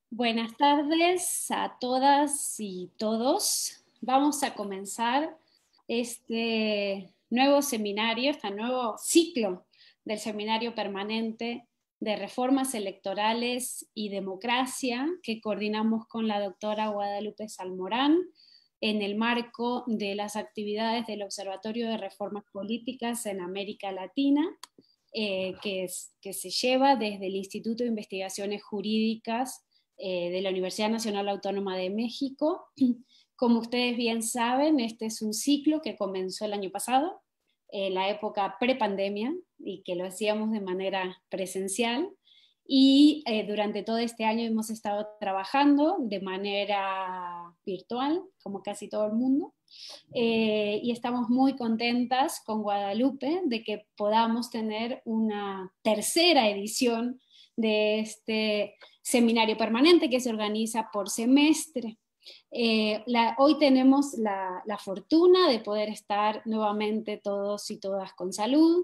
Buenas tardes a todas y todos. Vamos a comenzar este nuevo seminario, este nuevo ciclo del seminario permanente de reformas electorales y democracia que coordinamos con la doctora Guadalupe Salmorán en el marco de las actividades del Observatorio de Reformas Políticas en América Latina, que se lleva desde el Instituto de Investigaciones Jurídicas de la Universidad Nacional Autónoma de México. Como ustedes bien saben, este es un ciclo que comenzó el año pasado, la época prepandemia, y que lo hacíamos de manera presencial. Y durante todo este año hemos estado trabajando de manera virtual, como casi todo el mundo. Y estamos muy contentas con Guadalupe de que podamos tener una tercera edición de este seminario permanente que se organiza por semestre. Hoy tenemos la fortuna de poder estar nuevamente todos y todas con salud,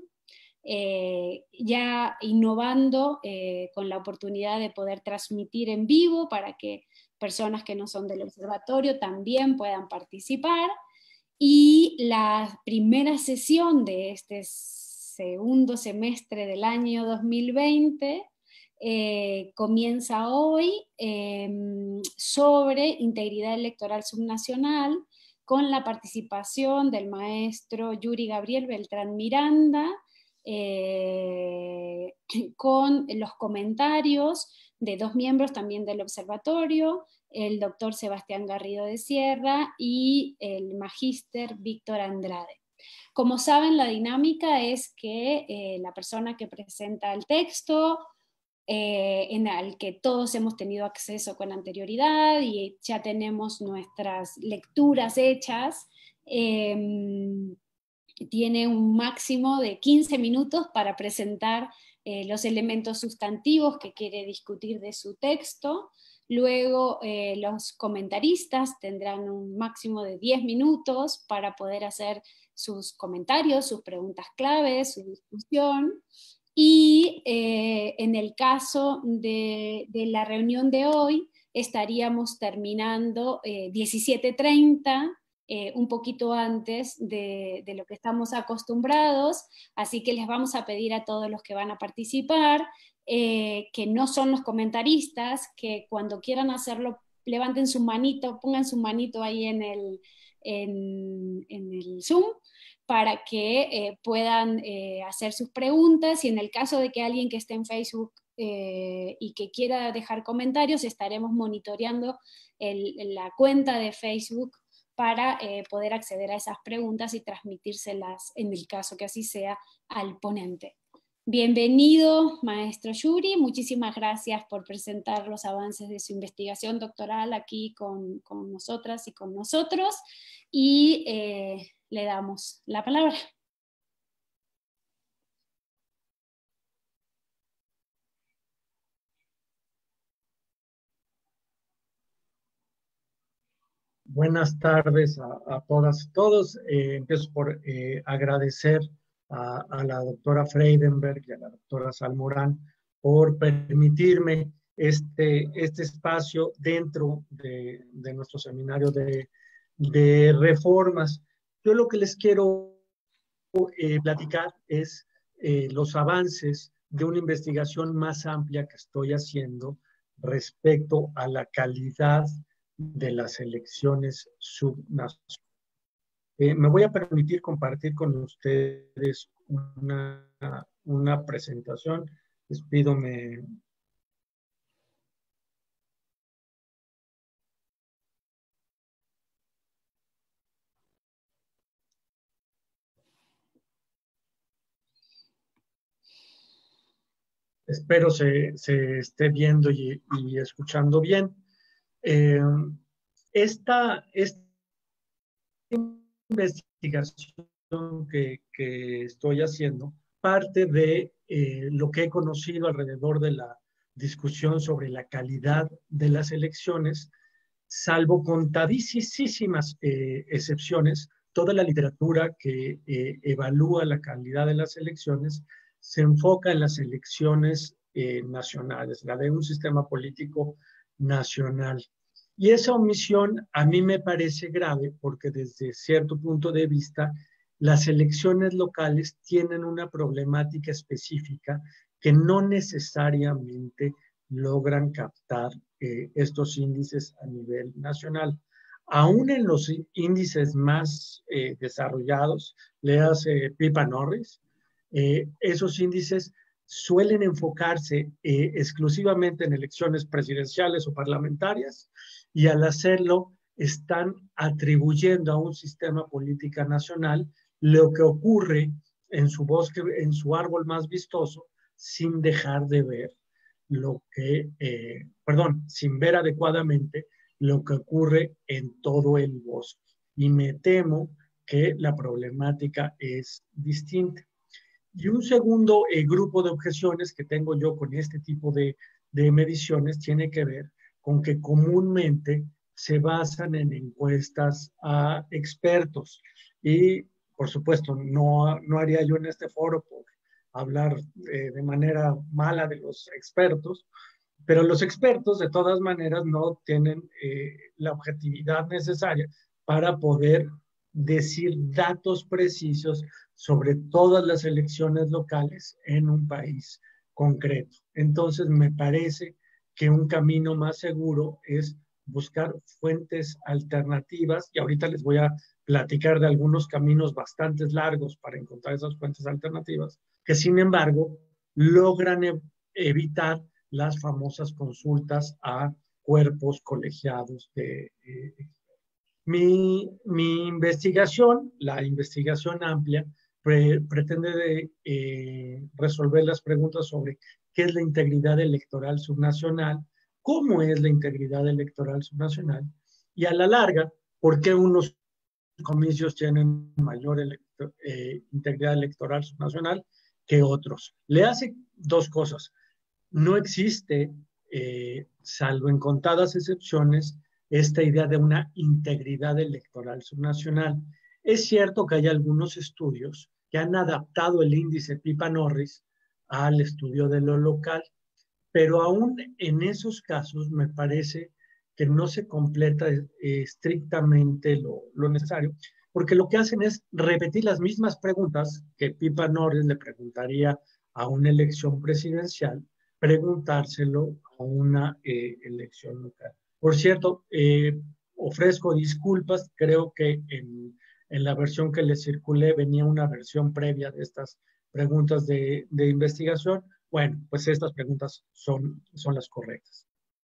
ya innovando con la oportunidad de poder transmitir en vivo para que personas que no son del observatorio también puedan participar. Y la primera sesión de este segundo semestre del año 2020 comienza hoy sobre integridad electoral subnacional, con la participación del maestro Yuri Gabriel Beltrán Miranda, con los comentarios de dos miembros también del observatorio, el doctor Sebastián Garrido de Sierra y el magíster Víctor Andrade. Como saben, la dinámica es que la persona que presenta el texto, en el que todos hemos tenido acceso con anterioridad y ya tenemos nuestras lecturas hechas, tiene un máximo de 15 minutos para presentar los elementos sustantivos que quiere discutir de su texto. Luego los comentaristas tendrán un máximo de 10 minutos para poder hacer sus comentarios, sus preguntas claves, su discusión. Y en el caso de la reunión de hoy, estaríamos terminando 17:30, un poquito antes de lo que estamos acostumbrados, así que les vamos a pedir a todos los que van a participar, que no son los comentaristas, que cuando quieran hacerlo levanten su manito, pongan su manito ahí en el Zoom, para que puedan hacer sus preguntas, y en el caso de que alguien que esté en Facebook y que quiera dejar comentarios, estaremos monitoreando la cuenta de Facebook para poder acceder a esas preguntas y transmitírselas, en el caso que así sea, al ponente. Bienvenido, maestro Yuri. Muchísimas gracias por presentar los avances de su investigación doctoral aquí con nosotras y con nosotros. Y le damos la palabra. Buenas tardes a todas y todos. Empiezo por agradecer a la doctora Freidenberg y a la doctora Salmorán por permitirme este espacio dentro de nuestro seminario de reformas. Yo lo que les quiero platicar es los avances de una investigación más amplia que estoy haciendo respecto a la calidad de las elecciones subnacionales. Me voy a permitir compartir con ustedes una presentación. Les pido me... Espero se esté viendo y escuchando bien. Esta investigación que estoy haciendo parte de lo que he conocido alrededor de la discusión sobre la calidad de las elecciones, salvo contadísimas excepciones. Toda la literatura que evalúa la calidad de las elecciones se enfoca en las elecciones nacionales, la de un sistema político nacional. Y esa omisión a mí me parece grave porque desde cierto punto de vista las elecciones locales tienen una problemática específica que no necesariamente logran captar estos índices a nivel nacional. Aún en los índices más desarrollados, le hace Pipa Norris, esos índices suelen enfocarse exclusivamente en elecciones presidenciales o parlamentarias y al hacerlo están atribuyendo a un sistema político nacional lo que ocurre en su bosque, en su árbol más vistoso, sin dejar de ver sin ver adecuadamente lo que ocurre en todo el bosque. Y me temo que la problemática es distinta. Y un segundo grupo de objeciones que tengo yo con este tipo de mediciones tiene que ver con que comúnmente se basan en encuestas a expertos. Y, por supuesto, no haría yo en este foro por hablar de manera mala de los expertos, pero los expertos, de todas maneras, no tienen la objetividad necesaria para poder decir datos precisos sobre todas las elecciones locales en un país concreto. Entonces, me parece que un camino más seguro es buscar fuentes alternativas, y ahorita les voy a platicar de algunos caminos bastante largos para encontrar esas fuentes alternativas, que sin embargo logran evitar las famosas consultas a cuerpos colegiados de mi investigación, la investigación amplia, pretende resolver las preguntas sobre qué es la integridad electoral subnacional, cómo es la integridad electoral subnacional y a la larga, por qué unos comicios tienen mayor integridad electoral subnacional que otros. Le hace dos cosas. No existe, salvo en contadas excepciones, esta idea de una integridad electoral subnacional. Es cierto que hay algunos estudios que han adaptado el índice Pipa-Norris al estudio de lo local, pero aún en esos casos me parece que no se completa estrictamente lo necesario, porque lo que hacen es repetir las mismas preguntas que Pipa-Norris le preguntaría a una elección presidencial, preguntárselo a una elección local. Por cierto, ofrezco disculpas, creo que en la versión que le circulé venía una versión previa de estas preguntas de investigación. Bueno, pues estas preguntas son las correctas.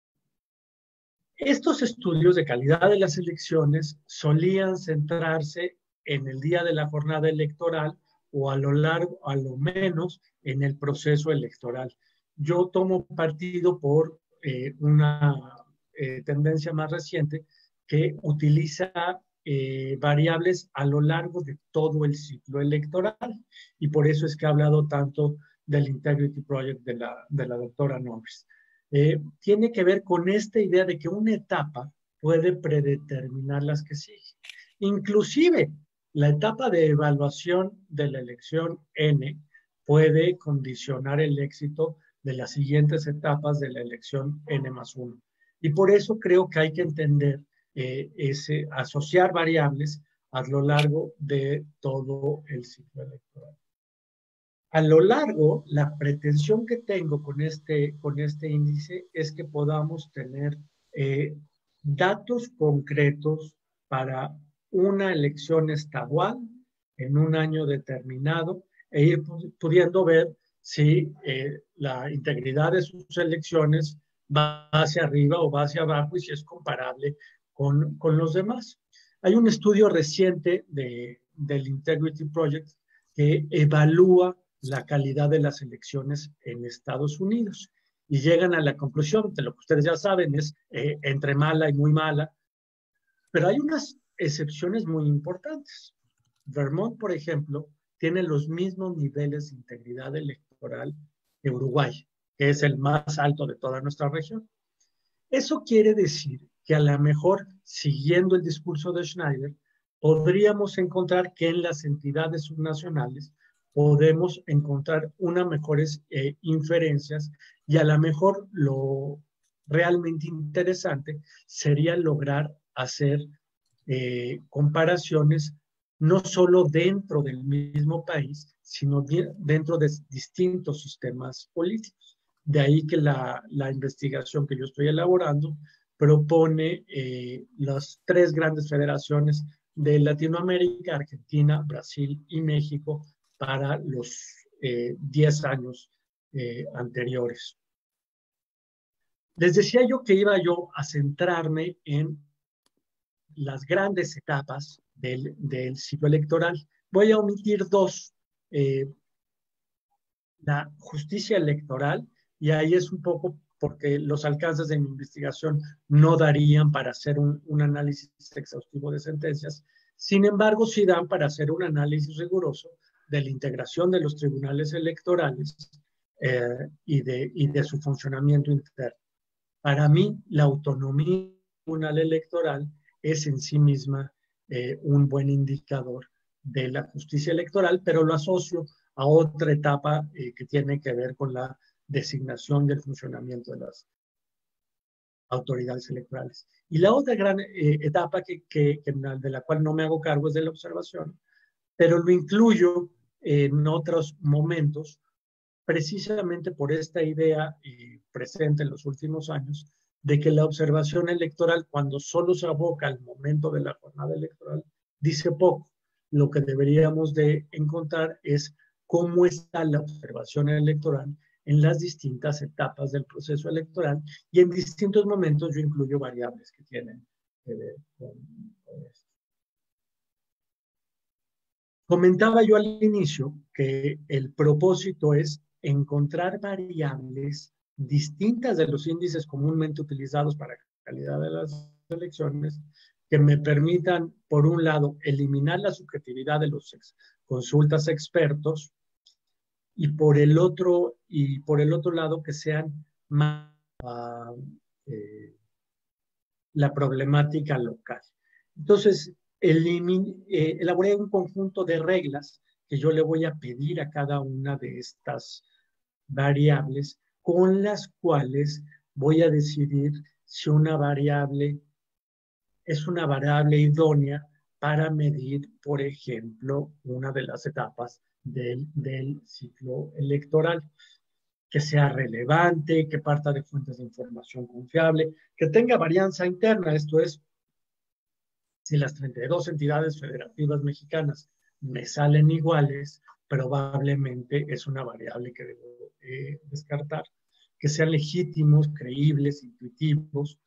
Estos estudios de calidad de las elecciones solían centrarse en el día de la jornada electoral o a lo menos en el proceso electoral. Yo tomo partido por una tendencia más reciente que utiliza variables a lo largo de todo el ciclo electoral y por eso es que he hablado tanto del Integrity Project de la doctora Norris. Tiene que ver con esta idea de que una etapa puede predeterminar las que siguen. Inclusive, la etapa de evaluación de la elección N puede condicionar el éxito de las siguientes etapas de la elección N+1. Y por eso creo que hay que entender asociar variables a lo largo de todo el ciclo electoral. A lo largo, la pretensión que tengo con este índice es que podamos tener datos concretos para una elección estadual en un año determinado e ir pudiendo ver si la integridad de sus elecciones va hacia arriba o va hacia abajo y si es comparable con los demás. Hay un estudio reciente del Integrity Project que evalúa la calidad de las elecciones en Estados Unidos y llegan a la conclusión de lo que ustedes ya saben es entre mala y muy mala, pero hay unas excepciones muy importantes. Vermont, por ejemplo, tiene los mismos niveles de integridad electoral que Uruguay, que es el más alto de toda nuestra región. Eso quiere decir que a lo mejor, siguiendo el discurso de Schneider, podríamos encontrar que en las entidades subnacionales podemos encontrar unas mejores inferencias y a lo mejor realmente interesante sería lograr hacer comparaciones no solo dentro del mismo país, sino dentro de distintos sistemas políticos. De ahí que la investigación que yo estoy elaborando propone las tres grandes federaciones de Latinoamérica, Argentina, Brasil y México para los 10 años anteriores. Les decía yo que iba yo a centrarme en las grandes etapas del ciclo electoral. Voy a omitir dos, la justicia electoral, y ahí es un poco porque los alcances de mi investigación no darían para hacer un análisis exhaustivo de sentencias. Sin embargo, sí dan para hacer un análisis riguroso de la integración de los tribunales electorales y de su funcionamiento interno. Para mí, la autonomía del tribunal electoral es en sí misma un buen indicador de la justicia electoral, pero lo asocio a otra etapa que tiene que ver con la designación del funcionamiento de las autoridades electorales. Y la otra gran etapa de la cual no me hago cargo es de la observación, pero lo incluyo en otros momentos precisamente por esta idea presente en los últimos años de que la observación electoral, cuando solo se aboca al momento de la jornada electoral, dice poco. Lo que deberíamos de encontrar es cómo está la observación electoral en las distintas etapas del proceso electoral, y en distintos momentos yo incluyo variables que tienen que ver con esto. Comentaba yo al inicio que el propósito es encontrar variables distintas de los índices comúnmente utilizados para la calidad de las elecciones que me permitan, por un lado, eliminar la subjetividad de los consultas expertos, y por el otro lado que sean más la problemática local. Entonces, elaboré un conjunto de reglas que yo le voy a pedir a cada una de estas variables, con las cuales voy a decidir si una variable es una variable idónea para medir, por ejemplo, una de las etapas del ciclo electoral, que sea relevante, que parta de fuentes de información confiable, que tenga varianza interna, esto es, si las 32 entidades federativas mexicanas me salen iguales, probablemente es una variable que debo descartar. Que sean legítimos, creíbles, intuitivos.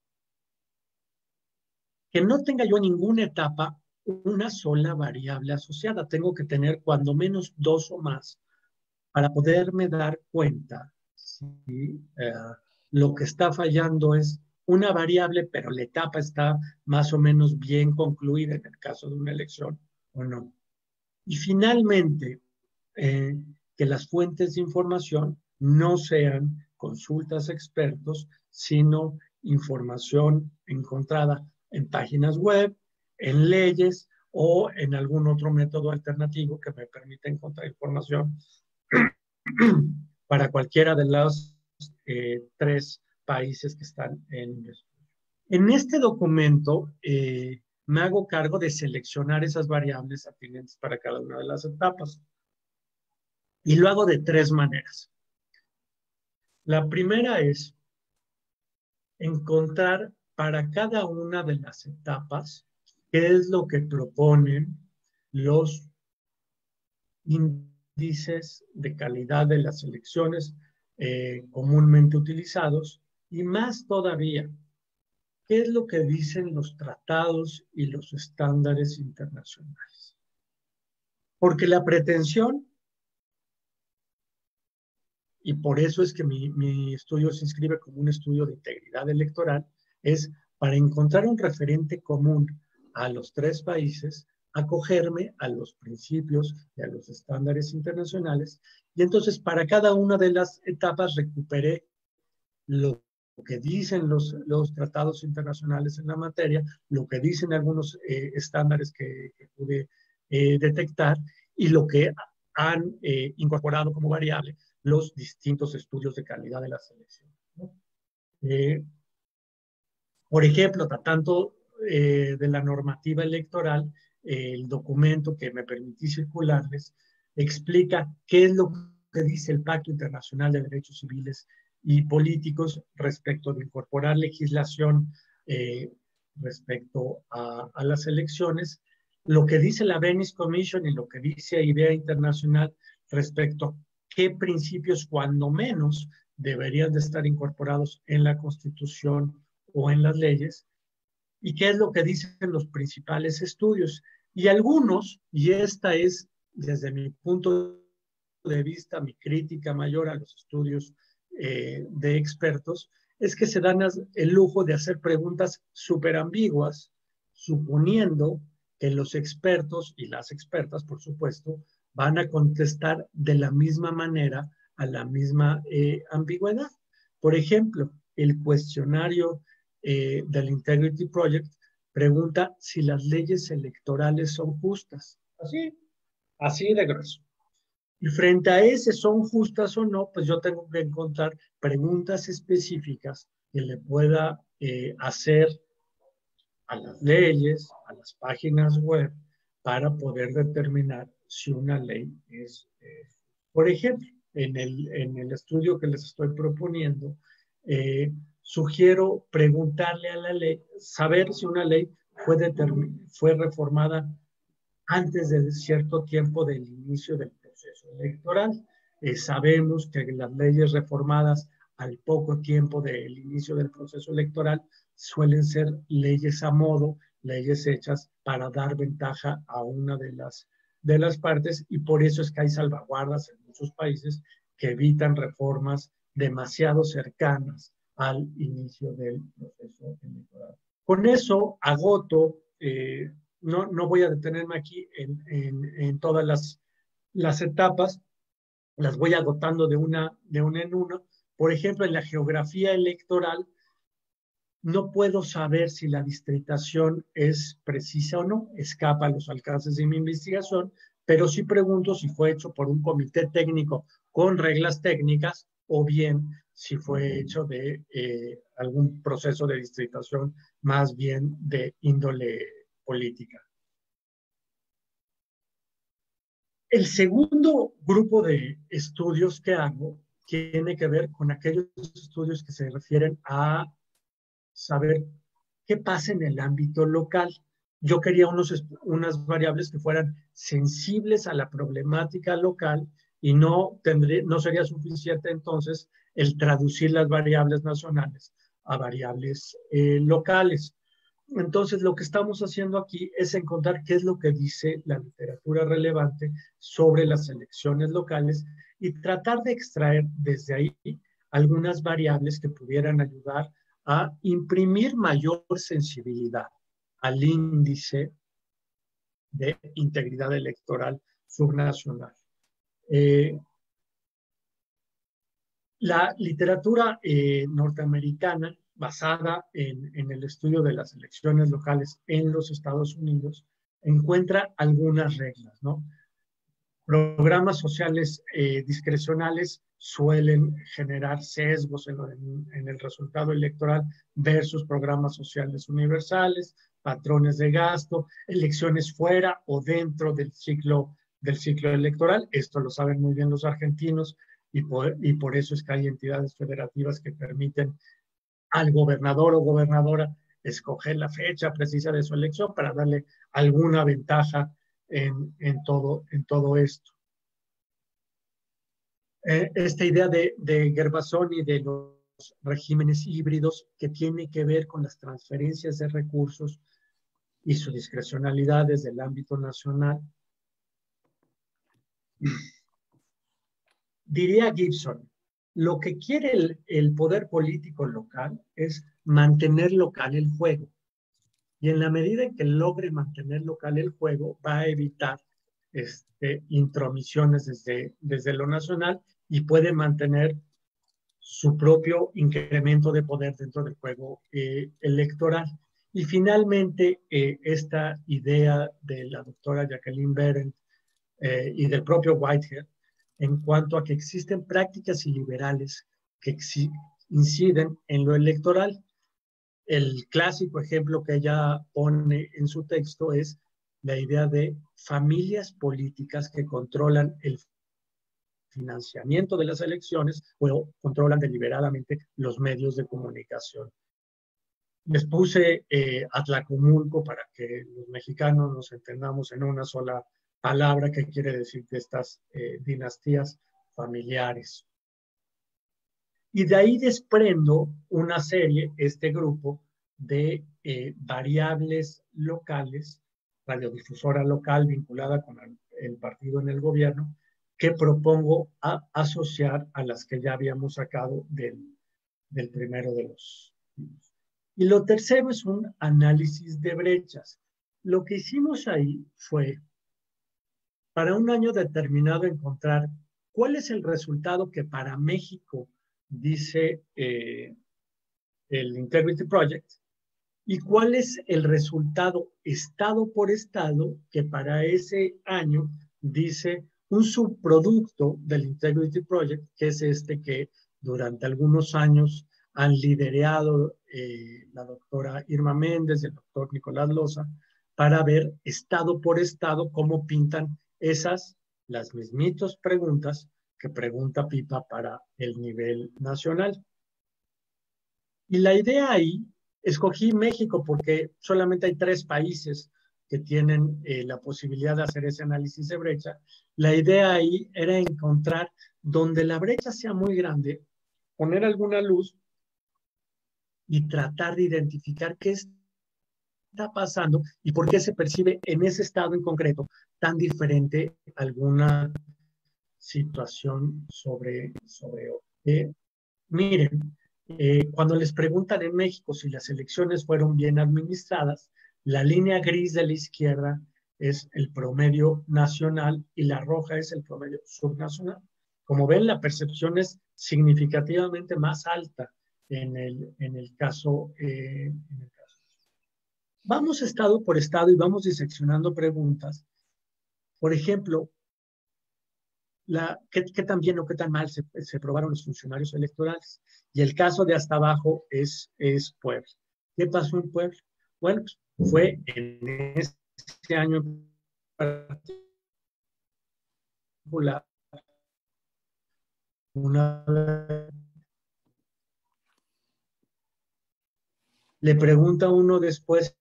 Que no tenga yo en ninguna etapa una sola variable asociada. Tengo que tener cuando menos dos o más para poderme dar cuenta si lo que está fallando es una variable, pero la etapa está más o menos bien concluida en el caso de una elección o no. Y finalmente, que las fuentes de información no sean consultas expertos, sino información encontrada en páginas web, en leyes o en algún otro método alternativo que me permita encontrar información para cualquiera de los tres países que están en el estudio. En este documento me hago cargo de seleccionar esas variables atinentes para cada una de las etapas. Y lo hago de tres maneras. La primera es encontrar para cada una de las etapas qué es lo que proponen los índices de calidad de las elecciones comúnmente utilizados, y más todavía, qué es lo que dicen los tratados y los estándares internacionales. Porque la pretensión, y por eso es que mi estudio se inscribe como un estudio de integridad electoral, es para encontrar un referente común a los tres países, acogerme a los principios y a los estándares internacionales, y entonces para cada una de las etapas recuperé lo que dicen los tratados internacionales en la materia, lo que dicen algunos estándares que pude detectar, y lo que han incorporado como variable los distintos estudios de calidad de la selección, ¿no? Eh, por ejemplo, tratando de la normativa electoral, el documento que me permití circularles explica qué es lo que dice el Pacto Internacional de Derechos Civiles y Políticos respecto de incorporar legislación eh, respecto a las elecciones, lo que dice la Venice Commission y lo que dice IDEA Internacional respecto a qué principios, cuando menos, deberían de estar incorporados en la Constitución o en las leyes, y qué es lo que dicen los principales estudios. Y algunos, y esta es desde mi punto de vista, mi crítica mayor a los estudios de expertos, es que se dan el lujo de hacer preguntas súper ambiguas, suponiendo que los expertos y las expertas, por supuesto, van a contestar de la misma manera a la misma ambigüedad. Por ejemplo, el cuestionario del Integrity Project pregunta si las leyes electorales son justas. Así de grueso. Y frente a ese, ¿son justas o no? Pues yo tengo que encontrar preguntas específicas que le pueda hacer a las leyes, a las páginas web, para poder determinar si una ley es. Por ejemplo, en el estudio que les estoy proponiendo, sugiero preguntarle a la ley, saber si una ley fue reformada antes de cierto tiempo del inicio del proceso electoral. Sabemos que las leyes reformadas al poco tiempo del inicio del proceso electoral suelen ser leyes a modo, leyes hechas para dar ventaja a una de las partes, y por eso es que hay salvaguardas en muchos países que evitan reformas demasiado cercanas al inicio del proceso electoral. Con eso agoto no voy a detenerme aquí en todas las etapas, las voy agotando de una en una. Por ejemplo, en la geografía electoral, no puedo saber si la distritación es precisa o no, escapa a los alcances de mi investigación, pero sí pregunto si fue hecho por un comité técnico con reglas técnicas o bien si fue hecho de algún proceso de distritación más bien de índole política. El segundo grupo de estudios que hago tiene que ver con aquellos estudios que se refieren a saber qué pasa en el ámbito local. Yo quería unas variables que fueran sensibles a la problemática local y no sería suficiente entonces el traducir las variables nacionales a variables locales. Entonces, lo que estamos haciendo aquí es encontrar qué es lo que dice la literatura relevante sobre las elecciones locales y tratar de extraer desde ahí algunas variables que pudieran ayudar a imprimir mayor sensibilidad al índice de integridad electoral subnacional. La literatura norteamericana, basada en el estudio de las elecciones locales en los Estados Unidos, encuentra algunas reglas, ¿no? Programas sociales discrecionales suelen generar sesgos en el resultado electoral versus programas sociales universales, patrones de gasto, elecciones fuera o dentro del ciclo electoral. Esto lo saben muy bien los argentinos y por eso es que hay entidades federativas que permiten al gobernador o gobernadora escoger la fecha precisa de su elección para darle alguna ventaja en todo esto. Esta idea de Gervasoni de los regímenes híbridos que tiene que ver con las transferencias de recursos y su discrecionalidad desde el ámbito nacional. Diría Gibson, lo que quiere el poder político local es mantener local el juego. Y en la medida en que logre mantener local el juego, va a evitar intromisiones desde lo nacional y puede mantener su propio incremento de poder dentro del juego electoral. Y finalmente, esta idea de la doctora Jacqueline Berendt y del propio Whitehead, en cuanto a que existen prácticas iliberales inciden en lo electoral. El clásico ejemplo que ella pone en su texto es la idea de familias políticas que controlan el financiamiento de las elecciones o controlan deliberadamente los medios de comunicación. Les puse Atlacomulco para que los mexicanos nos entendamos en una sola palabra que quiere decir de estas dinastías familiares. Y de ahí desprendo una serie, este grupo, de variables locales, radiodifusora local vinculada con el partido en el gobierno, que propongo asociar a las que ya habíamos sacado del primero de los. Y lo tercero es un análisis de brechas. Lo que hicimos ahí fue, para un año determinado, encontrar cuál es el resultado que para México dice el Integrity Project y cuál es el resultado estado por estado que para ese año dice un subproducto del Integrity Project, que es este que durante algunos años han liderado la doctora Irma Méndez y el doctor Nicolás Loza, para ver estado por estado cómo pintan las mismitas preguntas que pregunta Pipa para el nivel nacional. Y la idea ahí, escogí México porque solamente hay 3 países que tienen la posibilidad de hacer ese análisis de brecha. La idea ahí era encontrar donde la brecha sea muy grande, poner alguna luz y tratar de identificar qué está pasando y por qué se percibe en ese estado en concreto tan diferente alguna situación sobre miren, cuando les preguntan en México si las elecciones fueron bien administradas, la línea gris de la izquierda es el promedio nacional y la roja es el promedio subnacional. Como ven, la percepción es significativamente más alta en el caso. Vamos estado por estado y vamos diseccionando preguntas. Por ejemplo, qué tan bien o qué tan mal se probaron los funcionarios electorales. Y el caso de hasta abajo es Puebla. ¿Qué pasó en Puebla? Bueno, pues fue en ese año particular una. Le pregunta a uno después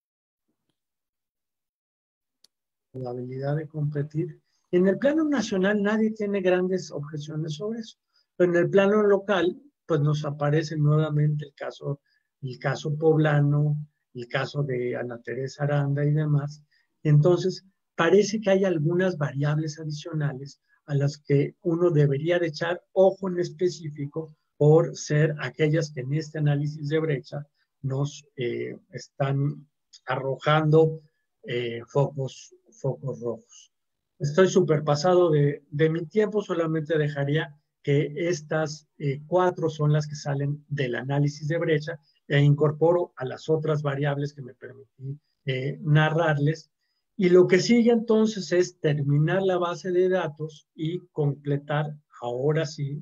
la habilidad de competir. En el plano nacional nadie tiene grandes objeciones sobre eso, pero en el plano local pues nos aparece nuevamente el caso poblano, el caso de Ana Teresa Aranda y demás. Entonces parece que hay algunas variables adicionales a las que uno debería de echar ojo en específico por ser aquellas que en este análisis de brecha nos están arrojando focos rojos. Estoy súper pasado de mi tiempo, solamente dejaría que estas 4 son las que salen del análisis de brecha e incorporo a las otras variables que me permití narrarles. Y lo que sigue entonces es terminar la base de datos y completar, ahora sí,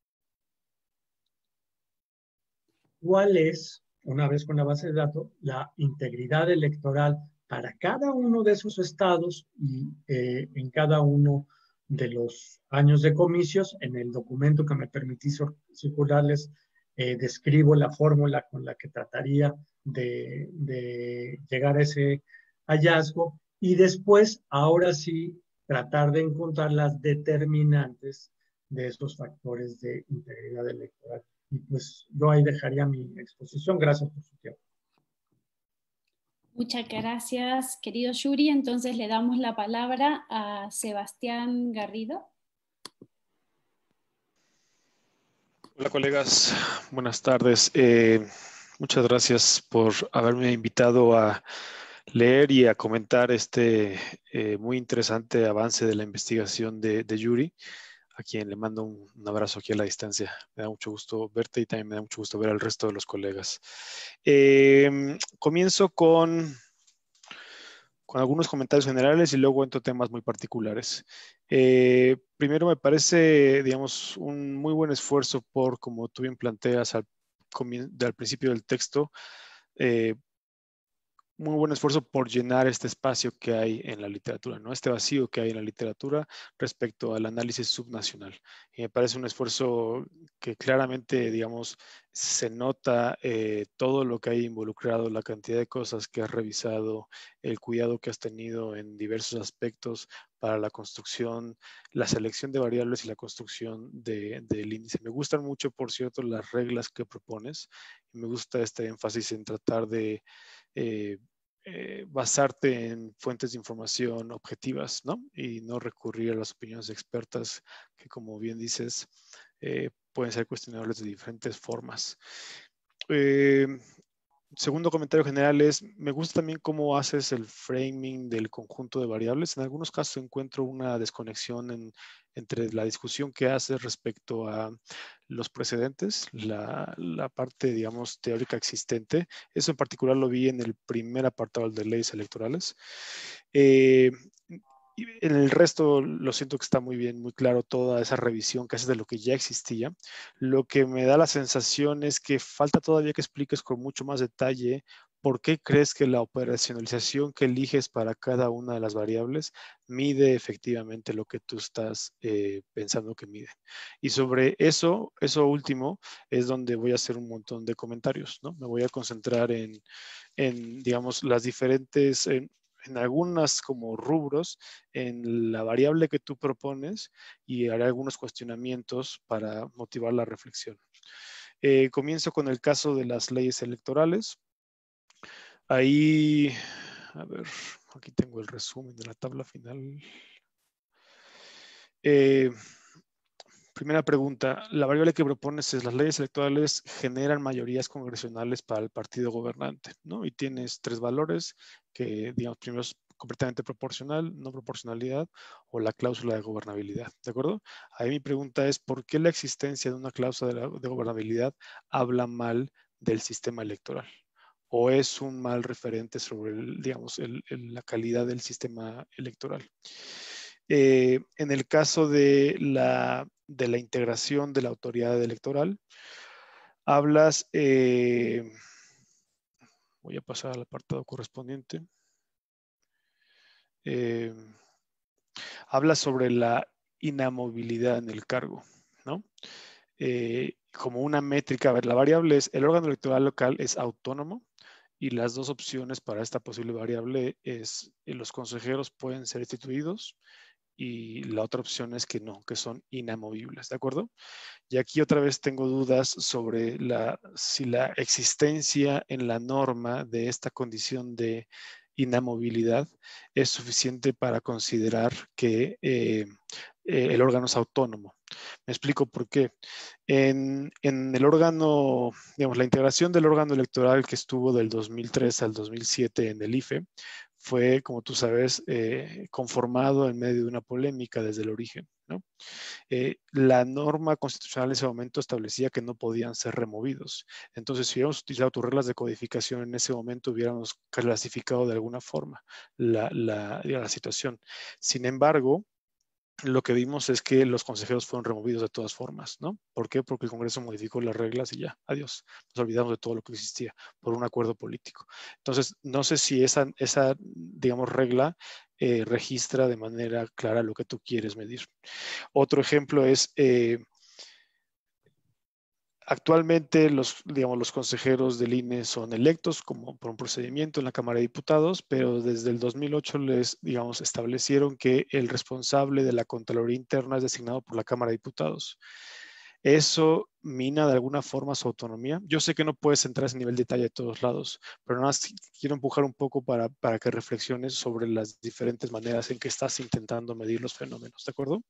cuál es, una vez con la base de datos, la integridad electoral para cada uno de esos estados y en cada uno de los años de comicios. En el documento que me permití circularles, describo la fórmula con la que trataría de llegar a ese hallazgo y después, ahora sí, tratar de encontrar las determinantes de esos factores de integridad electoral. Y pues yo ahí dejaría mi exposición. Gracias por su tiempo. Muchas gracias, querido Yuri. Entonces le damos la palabra a Sebastián Garrido. Hola colegas, buenas tardes. Muchas gracias por haberme invitado a leer y a comentar este muy interesante avance de la investigación de Yuri, a quien le mando un abrazo aquí a la distancia. Me da mucho gusto verte y también me da mucho gusto ver al resto de los colegas. Comienzo con algunos comentarios generales y luego entro temas muy particulares. Primero me parece, digamos, un muy buen esfuerzo por, como tú bien planteas, al al principio del texto, muy buen esfuerzo por llenar este espacio que hay en la literatura, ¿no? Este vacío que hay en la literatura respecto al análisis subnacional. Y me parece un esfuerzo que claramente, digamos, se nota todo lo que hay involucrado, la cantidad de cosas que has revisado, el cuidado que has tenido en diversos aspectos para la construcción, la selección de variables y la construcción del índice. Me gustan mucho, por cierto, las reglas que propones. Y me gusta este énfasis en tratar de basarte en fuentes de información objetivas, ¿no? Y no recurrir a las opiniones expertas que, como bien dices, pueden ser cuestionables de diferentes formas. Segundo comentario general es, me gusta también cómo haces el framing del conjunto de variables. En algunos casos encuentro una desconexión entre la discusión que haces respecto a los precedentes, la parte, digamos, teórica existente. Eso en particular lo vi en el primer apartado de leyes electorales. Y en el resto lo siento que está muy bien, muy claro toda esa revisión que haces de lo que ya existía. Lo que me da la sensación es que falta todavía que expliques con mucho más detalle por qué crees que la operacionalización que eliges para cada una de las variables mide efectivamente lo que tú estás pensando que mide. Y sobre eso último es donde voy a hacer un montón de comentarios, ¿no? Me voy a concentrar en digamos, las diferentes... en algunas como rubros en la variable que tú propones y haré algunos cuestionamientos para motivar la reflexión. Comienzo con el caso de las leyes electorales. Ahí, a ver, aquí tengo el resumen de la tabla final. Primera pregunta, la variable que propones es las leyes electorales generan mayorías congresionales para el partido gobernante, ¿no? Y tienes tres valores que, digamos, primero es completamente proporcional, no proporcionalidad o la cláusula de gobernabilidad, ¿de acuerdo? Ahí mi pregunta es, ¿por qué la existencia de una cláusula de gobernabilidad habla mal del sistema electoral? ¿O es un mal referente sobre, digamos, la calidad del sistema electoral? En el caso de la integración de la autoridad electoral, hablas, voy a pasar al apartado correspondiente, hablas sobre la inamovilidad en el cargo, ¿no? Como una métrica, a ver, la variable es, el órgano electoral local es autónomo y las dos opciones para esta posible variable es, los consejeros pueden ser instituidos y la otra opción es que no, que son inamovibles, ¿de acuerdo? Y aquí otra vez tengo dudas sobre si la existencia en la norma de esta condición de inamovilidad es suficiente para considerar que el órgano es autónomo. Me explico por qué. En el órgano, digamos, la integración del órgano electoral que estuvo del 2003 al 2007 en el IFE fue, como tú sabes, conformado en medio de una polémica desde el origen, ¿no? La norma constitucional en ese momento establecía que no podían ser removidos. Entonces, si hubiéramos utilizado tus reglas de codificación en ese momento, hubiéramos clasificado de alguna forma la situación. Sin embargo, lo que vimos es que los consejeros fueron removidos de todas formas, ¿no? ¿Por qué? Porque el Congreso modificó las reglas y ya, adiós. Nos olvidamos de todo lo que existía por un acuerdo político. Entonces, no sé si esa digamos, regla registra de manera clara lo que tú quieres medir. Otro ejemplo es, actualmente digamos, los consejeros del INE son electos como por un procedimiento en la Cámara de Diputados, pero desde el 2008 digamos, establecieron que el responsable de la Contraloría Interna es designado por la Cámara de Diputados. ¿Eso mina de alguna forma su autonomía? Yo sé que no puedes entrar a ese nivel de detalle de todos lados, pero nada más quiero empujar un poco para que reflexiones sobre las diferentes maneras en que estás intentando medir los fenómenos, ¿de acuerdo?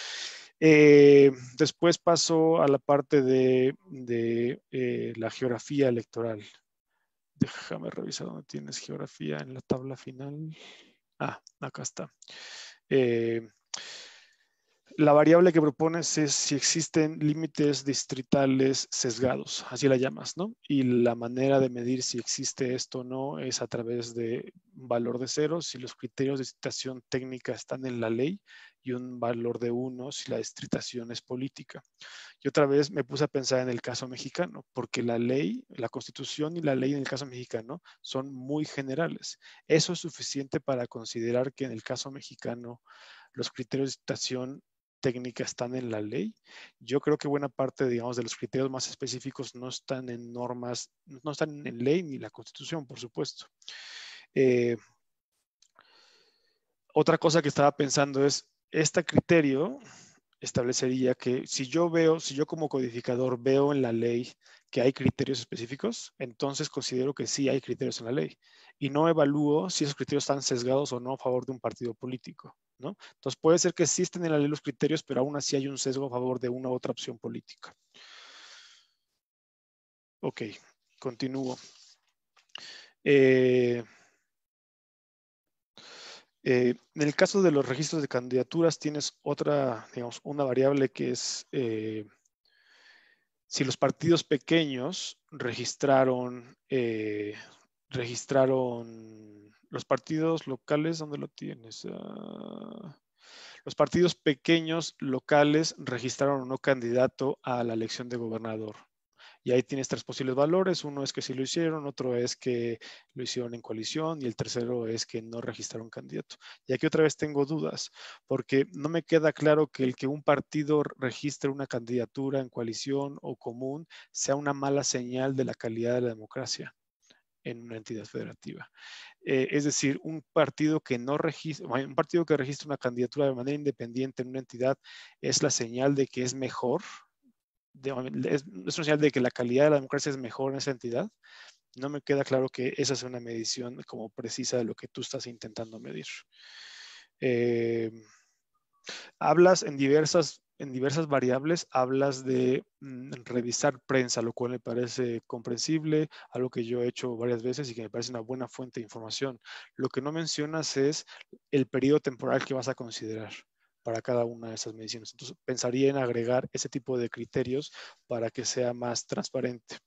Después paso a la parte de la geografía electoral. Déjame revisar dónde tienes geografía en la tabla final. Ah, acá está. La variable que propones es si existen límites distritales sesgados, así la llamas, ¿no? Y la manera de medir si existe esto o no es a través de un valor de 0 si los criterios de distritación técnica están en la ley y un valor de 1 si la distritación es política. Y otra vez me puse a pensar en el caso mexicano, porque la ley, la Constitución y la ley en el caso mexicano son muy generales. Eso es suficiente para considerar que en el caso mexicano los criterios de distritación técnica están en la ley. Yo creo que buena parte, digamos, de los criterios más específicos no están en normas, no están en ley ni la Constitución, por supuesto. Otra cosa que estaba pensando es, este criterio establecería que si yo como codificador veo en la ley que hay criterios específicos, entonces considero que sí hay criterios en la ley y no evalúo si esos criterios están sesgados o no a favor de un partido político, ¿no? Entonces puede ser que existen en la ley los criterios, pero aún así hay un sesgo a favor de una u otra opción política. Ok, continúo. En el caso de los registros de candidaturas tienes otra, digamos, una variable que es si los partidos pequeños registraron los partidos locales, ¿dónde lo tienes? Los partidos pequeños locales registraron o no candidato a la elección de gobernador. Y ahí tienes 3 posibles valores. Uno es que sí lo hicieron, otro es que lo hicieron en coalición y el tercero es que no registraron candidato. Y aquí otra vez tengo dudas, porque no me queda claro que el que un partido registre una candidatura en coalición o común sea una mala señal de la calidad de la democracia en una entidad federativa. Es decir, un partido que registra una candidatura de manera independiente en una entidad es la señal de que es mejor, es una señal de que la calidad de la democracia es mejor en esa entidad. No me queda claro que esa sea una medición como precisa de lo que tú estás intentando medir. Hablas en diversas variables, hablas de revisar prensa, lo cual me parece comprensible, algo que yo he hecho varias veces y que me parece una buena fuente de información. Lo que no mencionas es el periodo temporal que vas a considerar para cada una de esas mediciones. Entonces, pensaría en agregar ese tipo de criterios para que sea más transparente.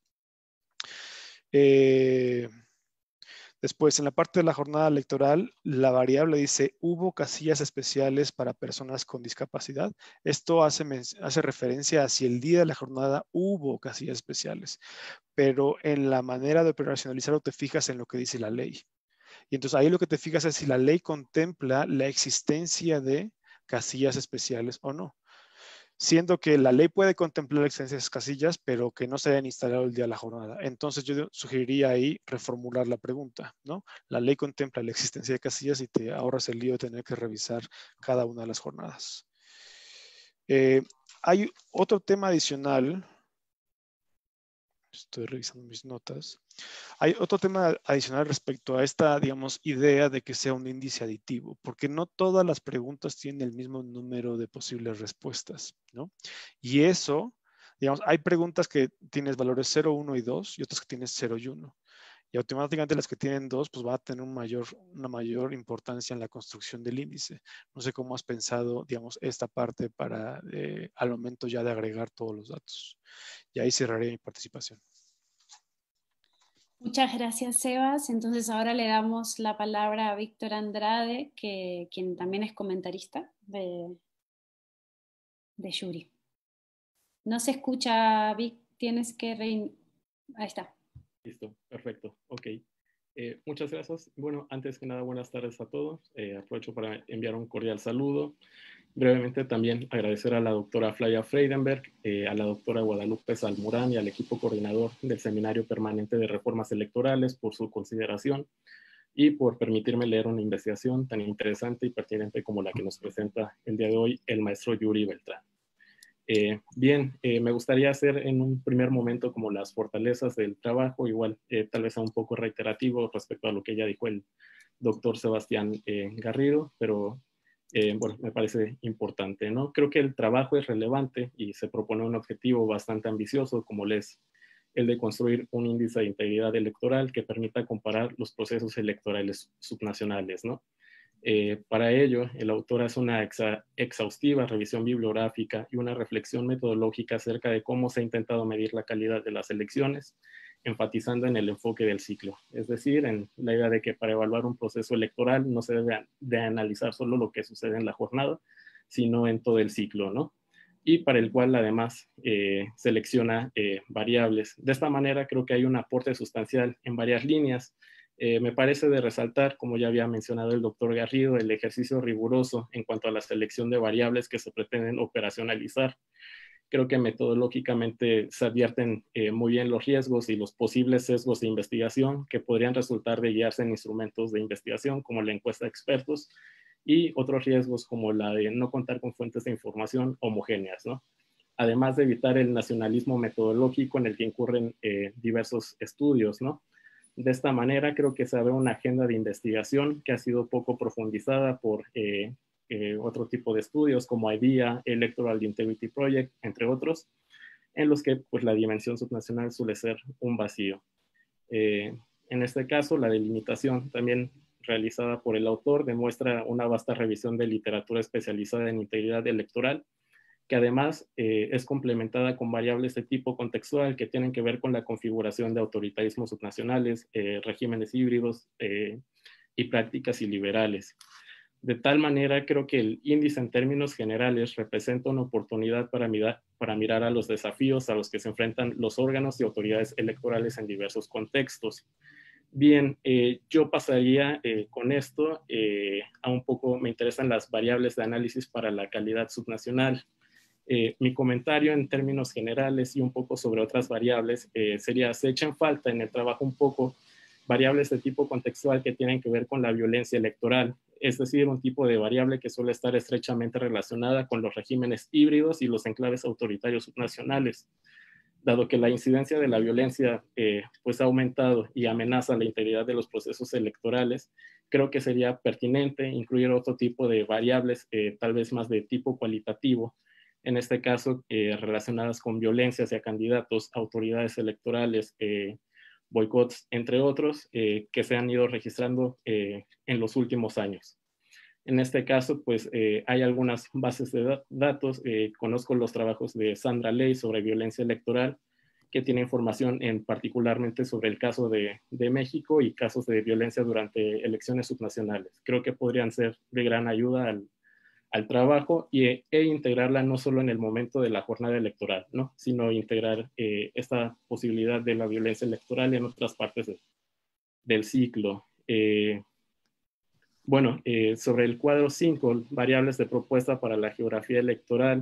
Después, en la parte de la jornada electoral, la variable dice, ¿hubo casillas especiales para personas con discapacidad? Esto hace referencia a si el día de la jornada hubo casillas especiales, pero en la manera de operacionalizarlo te fijas en lo que dice la ley. Y entonces ahí lo que te fijas es si la ley contempla la existencia de casillas especiales o no. Siendo que la ley puede contemplar la existencia de esas casillas, pero que no se hayan instalado el día de la jornada. Entonces yo sugeriría ahí reformular la pregunta, ¿no? La ley contempla la existencia de casillas y te ahorras el lío de tener que revisar cada una de las jornadas. Hay otro tema adicional. Estoy revisando mis notas. Hay otro tema adicional respecto a esta, digamos, idea de que sea un índice aditivo, porque no todas las preguntas tienen el mismo número de posibles respuestas, ¿no? Y eso, digamos, hay preguntas que tienes valores 0, 1 y 2 y otras que tienes 0 y 1. Y automáticamente las que tienen 2, pues van a tener una mayor importancia en la construcción del índice. No sé cómo has pensado, digamos, esta parte para al momento ya de agregar todos los datos. Y ahí cerraré mi participación. Muchas gracias, Sebas. Entonces ahora le damos la palabra a Víctor Andrade, quien también es comentarista de Yuri. No se escucha, Vic, tienes que Ahí está. Listo, perfecto, ok. Muchas gracias. Bueno, antes que nada, buenas tardes a todos. Aprovecho para enviar un cordial saludo. Brevemente también agradecer a la doctora Flavia Freidenberg, a la doctora Guadalupe Salmurán y al equipo coordinador del Seminario Permanente de Reformas Electorales por su consideración y por permitirme leer una investigación tan interesante y pertinente como la que nos presenta el día de hoy el maestro Yuri Beltrán. Me gustaría hacer en un primer momento como las fortalezas del trabajo, igual tal vez sea un poco reiterativo respecto a lo que ya dijo el doctor Sebastián Garrido, pero bueno, me parece importante, ¿no? Creo que el trabajo es relevante y se propone un objetivo bastante ambicioso, como es el de construir un índice de integridad electoral que permita comparar los procesos electorales subnacionales, ¿no? Para ello, el autor hace una exhaustiva revisión bibliográfica y una reflexión metodológica acerca de cómo se ha intentado medir la calidad de las elecciones, enfatizando en el enfoque del ciclo, es decir, en la idea de que para evaluar un proceso electoral no se debe de analizar solo lo que sucede en la jornada, sino en todo el ciclo, ¿no? Y para el cual además selecciona variables. De esta manera creo que hay un aporte sustancial en varias líneas. Me parece de resaltar, como ya había mencionado el doctor Garrido, el ejercicio riguroso en cuanto a la selección de variables que se pretenden operacionalizar. Creo que metodológicamente se advierten muy bien los riesgos y los posibles sesgos de investigación que podrían resultar de guiarse en instrumentos de investigación como la encuesta de expertos y otros riesgos como la de no contar con fuentes de información homogéneas, ¿no? Además de evitar el nacionalismo metodológico en el que incurren diversos estudios, ¿no? De esta manera creo que se abre una agenda de investigación que ha sido poco profundizada por otro tipo de estudios como IDEA, Electoral Integrity Project, entre otros, en los que pues, la dimensión subnacional suele ser un vacío. En este caso, la delimitación también realizada por el autor demuestra una vasta revisión de literatura especializada en integridad electoral, que además es complementada con variables de tipo contextual que tienen que ver con la configuración de autoritarismos subnacionales, regímenes híbridos y prácticas iliberales. De tal manera, creo que el índice en términos generales representa una oportunidad para mirar a los desafíos a los que se enfrentan los órganos y autoridades electorales en diversos contextos. Bien, yo pasaría con esto a un poco, me interesan las variables de análisis para la calidad subnacional. Mi comentario en términos generales y un poco sobre otras variables sería, se echan falta en el trabajo un poco variables de tipo contextual que tienen que ver con la violencia electoral, es decir, un tipo de variable que suele estar estrechamente relacionada con los regímenes híbridos y los enclaves autoritarios subnacionales. Dado que la incidencia de la violencia pues ha aumentado y amenaza la integridad de los procesos electorales, creo que sería pertinente incluir otro tipo de variables, tal vez más de tipo cualitativo, en este caso relacionadas con violencia hacia candidatos, autoridades electorales, boicots, entre otros, que se han ido registrando en los últimos años. En este caso, pues hay algunas bases de datos. Conozco los trabajos de Sandra Ley sobre violencia electoral, que tiene información en particularmente sobre el caso de México y casos de violencia durante elecciones subnacionales. Creo que podrían ser de gran ayuda al trabajo e integrarla no solo en el momento de la jornada electoral, ¿no? Sino integrar esta posibilidad de la violencia electoral en otras partes del ciclo. Bueno, sobre el cuadro 5, variables de propuesta para la geografía electoral,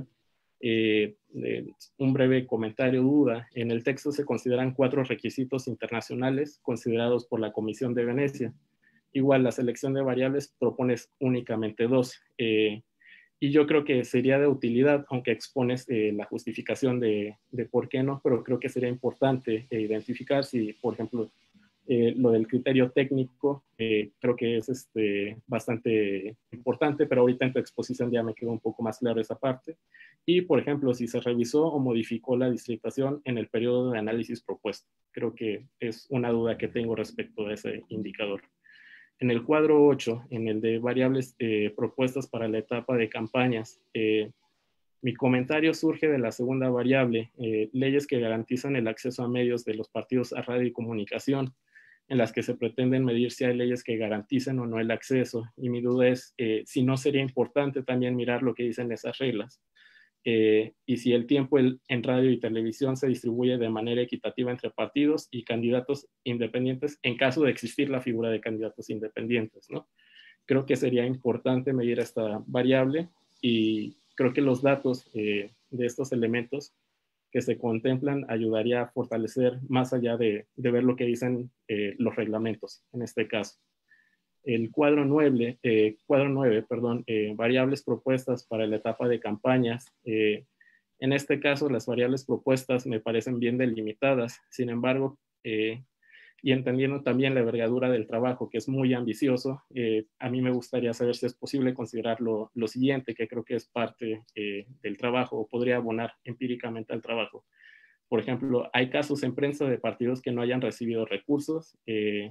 un breve comentario, duda. En el texto se consideran 4 requisitos internacionales considerados por la Comisión de Venecia. Igual, la selección de variables propones únicamente 2. Y yo creo que sería de utilidad, aunque expones la justificación de por qué no, pero creo que sería importante identificar si, por ejemplo, lo del criterio técnico, creo que es bastante importante, pero ahorita en tu exposición ya me quedó un poco más claro esa parte. Y, por ejemplo, si se revisó o modificó la distritación en el periodo de análisis propuesto. Creo que es una duda que tengo respecto a ese indicador. En el cuadro 8, en el de variables propuestas para la etapa de campañas, mi comentario surge de la segunda variable, leyes que garantizan el acceso a medios de los partidos a radio y comunicación, en las que se pretenden medir si hay leyes que garanticen o no el acceso. Y mi duda es si no sería importante también mirar lo que dicen esas reglas. Y si el tiempo en radio y televisión se distribuye de manera equitativa entre partidos y candidatos independientes en caso de existir la figura de candidatos independientes, ¿no? Creo que sería importante medir esta variable y creo que los datos de estos elementos que se contemplan ayudaría a fortalecer más allá de ver lo que dicen los reglamentos en este caso. El cuadro 9, variables propuestas para la etapa de campañas. En este caso, las variables propuestas me parecen bien delimitadas. Sin embargo, y entendiendo también la envergadura del trabajo, que es muy ambicioso, a mí me gustaría saber si es posible considerar lo siguiente, que creo que es parte del trabajo o podría abonar empíricamente al trabajo. Por ejemplo, hay casos en prensa de partidos que no hayan recibido recursos,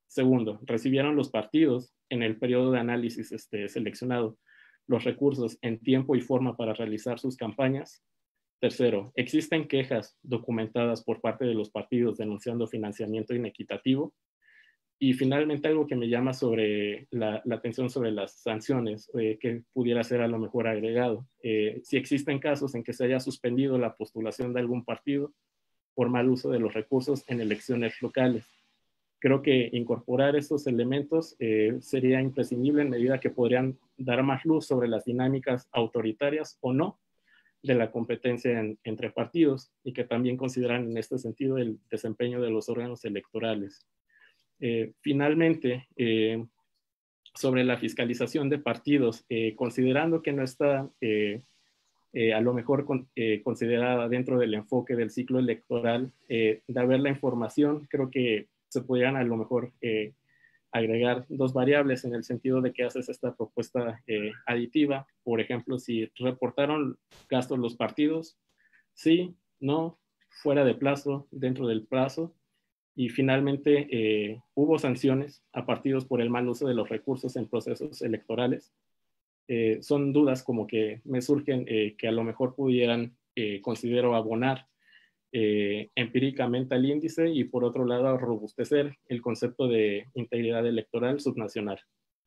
Segundo, recibieron los partidos en el periodo de análisis seleccionado los recursos en tiempo y forma para realizar sus campañas. Tercero, existen quejas documentadas por parte de los partidos denunciando financiamiento inequitativo. Y finalmente, algo que me llama sobre la atención sobre las sanciones, que pudiera ser a lo mejor agregado. Si existen casos en que se haya suspendido la postulación de algún partido por mal uso de los recursos en elecciones locales. Creo que incorporar estos elementos sería imprescindible en medida que podrían dar más luz sobre las dinámicas autoritarias o no de la competencia entre partidos, y que también consideran en este sentido el desempeño de los órganos electorales. Finalmente, sobre la fiscalización de partidos, considerando que no está a lo mejor considerada dentro del enfoque del ciclo electoral, de haber la información, creo que se podrían a lo mejor agregar dos variables en el sentido de que haces esta propuesta aditiva. Por ejemplo, si reportaron gastos los partidos, sí, no, fuera de plazo, dentro del plazo. Y finalmente hubo sanciones a partidos por el mal uso de los recursos en procesos electorales. Son dudas como que me surgen que a lo mejor pudieran, considero, abonar empíricamente al índice, y por otro lado robustecer el concepto de integridad electoral subnacional.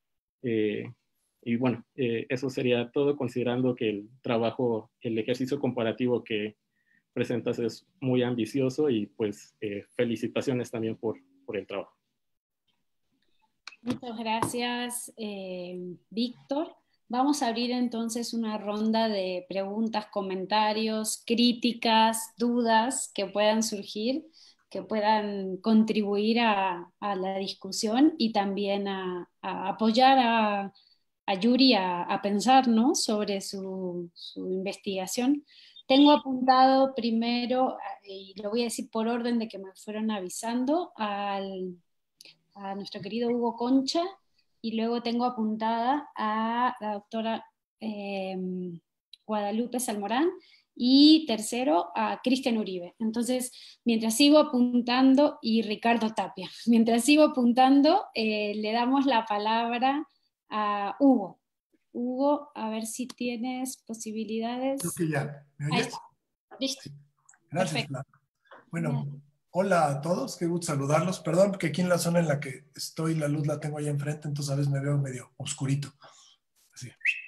Y bueno, eso sería todo, considerando que el trabajo, el ejercicio comparativo que presentas es muy ambicioso, y pues felicitaciones también por el trabajo. Muchas gracias, Víctor. Vamos a abrir entonces una ronda de preguntas, comentarios, críticas, dudas que puedan surgir, que puedan contribuir a la discusión, y también a apoyar a Yuri a pensar, ¿no?, sobre su investigación. Tengo apuntado primero, y lo voy a decir por orden de que me fueron avisando, a nuestro querido Hugo Concha, y luego tengo apuntada a la doctora Guadalupe Salmorán, y tercero a Cristian Uribe. Entonces, mientras sigo apuntando, y Ricardo Tapia, mientras sigo apuntando, le damos la palabra a Hugo. Hugo, a ver si tienes posibilidades. Creo que ya. ¿Me oyes? Ahí está. Listo. Sí. Gracias, Perfecto. Bueno, hola a todos, qué gusto saludarlos. Perdón, porque aquí en la zona en la que estoy, la luz la tengo allá enfrente, entonces a veces me veo medio oscurito. Así.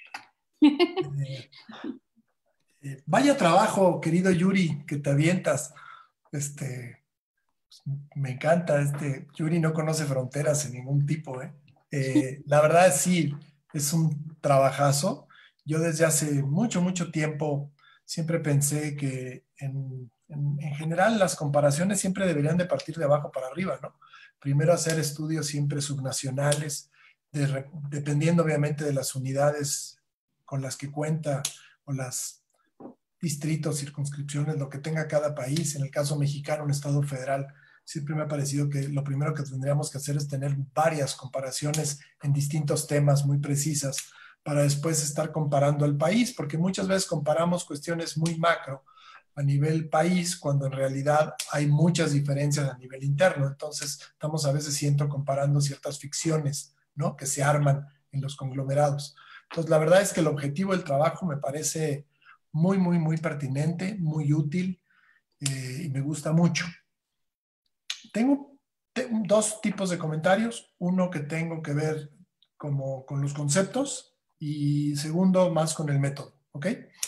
Vaya trabajo, querido Yuri, que te avientas. Pues, me encanta. Yuri no conoce fronteras en ningún tipo, ¿eh? La verdad sí, es un trabajazo. Yo desde hace mucho, mucho tiempo siempre pensé que en general las comparaciones siempre deberían de partir de abajo para arriba, ¿no? Primero hacer estudios siempre subnacionales, dependiendo obviamente de las unidades con las que cuenta, o las distritos, circunscripciones, lo que tenga cada país. En el caso mexicano, un estado federal, siempre me ha parecido que lo primero que tendríamos que hacer es tener varias comparaciones en distintos temas muy precisas, para después estar comparando el país, porque muchas veces comparamos cuestiones muy macro a nivel país, cuando en realidad hay muchas diferencias a nivel interno. Entonces, estamos a veces siempre comparando ciertas ficciones, ¿no?, que se arman en los conglomerados. Entonces, la verdad es que el objetivo del trabajo me parece muy, muy, muy pertinente, muy útil, y me gusta mucho. Tengo dos tipos de comentarios. Uno que tengo que ver como con los conceptos, y segundo más con el método, ¿ok?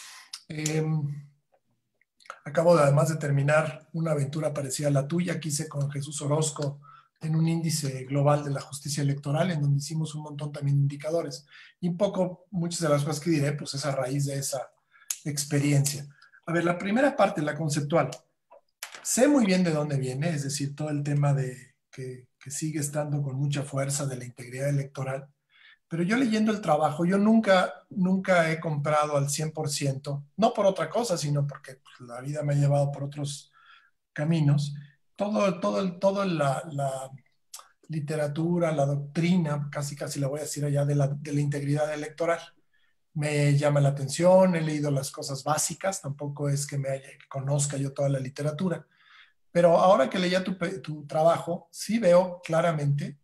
Acabo además de terminar una aventura parecida a la tuya que hice con Jesús Orozco en un índice global de la justicia electoral, en donde hicimos un montón también de indicadores. Y un poco, muchas de las cosas que diré, pues es a raíz de esa experiencia. A ver, la primera parte, la conceptual. Sé muy bien de dónde viene, es decir, todo el tema de que sigue estando con mucha fuerza de la integridad electoral. Pero yo leyendo el trabajo, yo nunca he comprado al 100%, no por otra cosa, sino porque pues, la vida me ha llevado por otros caminos. Todo la literatura, la doctrina, casi la voy a decir allá, de la integridad electoral. Me llama la atención, he leído las cosas básicas, tampoco es que que conozca yo toda la literatura. Pero ahora que leía tu trabajo, sí veo claramente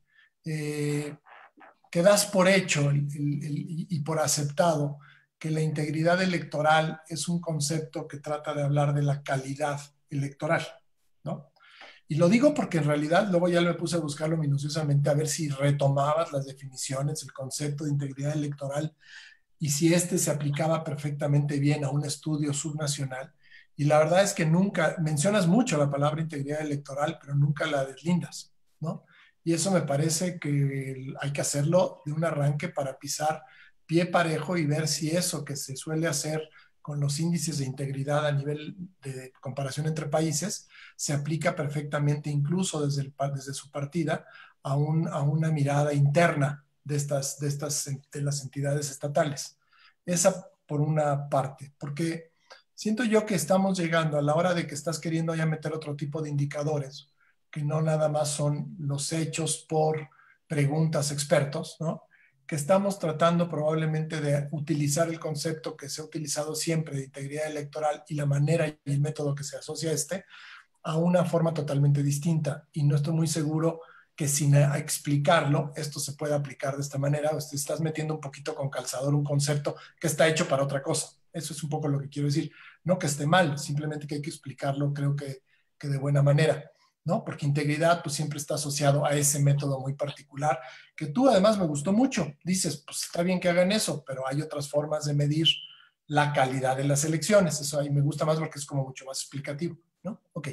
que das por hecho y por aceptado que la integridad electoral es un concepto que trata de hablar de la calidad electoral, ¿no? Y lo digo porque en realidad luego ya me puse a buscarlo minuciosamente a ver si retomabas las definiciones, el concepto de integridad electoral y si este se aplicaba perfectamente bien a un estudio subnacional. Y la verdad es que nunca, mencionas mucho la palabra integridad electoral, pero nunca la deslindas, ¿no? Y eso me parece que hay que hacerlo de un arranque para pisar pie parejo y ver si eso que se suele hacer con los índices de integridad a nivel de comparación entre países se aplica perfectamente incluso desde su partida a una mirada interna de las entidades estatales. Esa por una parte, porque siento yo que estamos llegando a la hora de que estás queriendo ya meter otro tipo de indicadores, que no nada más son los hechos por preguntas expertos, ¿no? Que estamos tratando probablemente de utilizar el concepto que se ha utilizado siempre de integridad electoral y la manera y el método que se asocia a a una forma totalmente distinta. Y no estoy muy seguro que sin explicarlo esto se pueda aplicar de esta manera, o te estás metiendo un poquito con calzador un concepto que está hecho para otra cosa. Eso es un poco lo que quiero decir. No que esté mal, simplemente que hay que explicarlo, creo que de buena manera, ¿no? Porque integridad pues siempre está asociado a ese método muy particular, que tú además me gustó mucho. Dices, pues está bien que hagan eso, pero hay otras formas de medir la calidad de las elecciones. Eso ahí me gusta más porque es como mucho más explicativo, ¿no? Ok.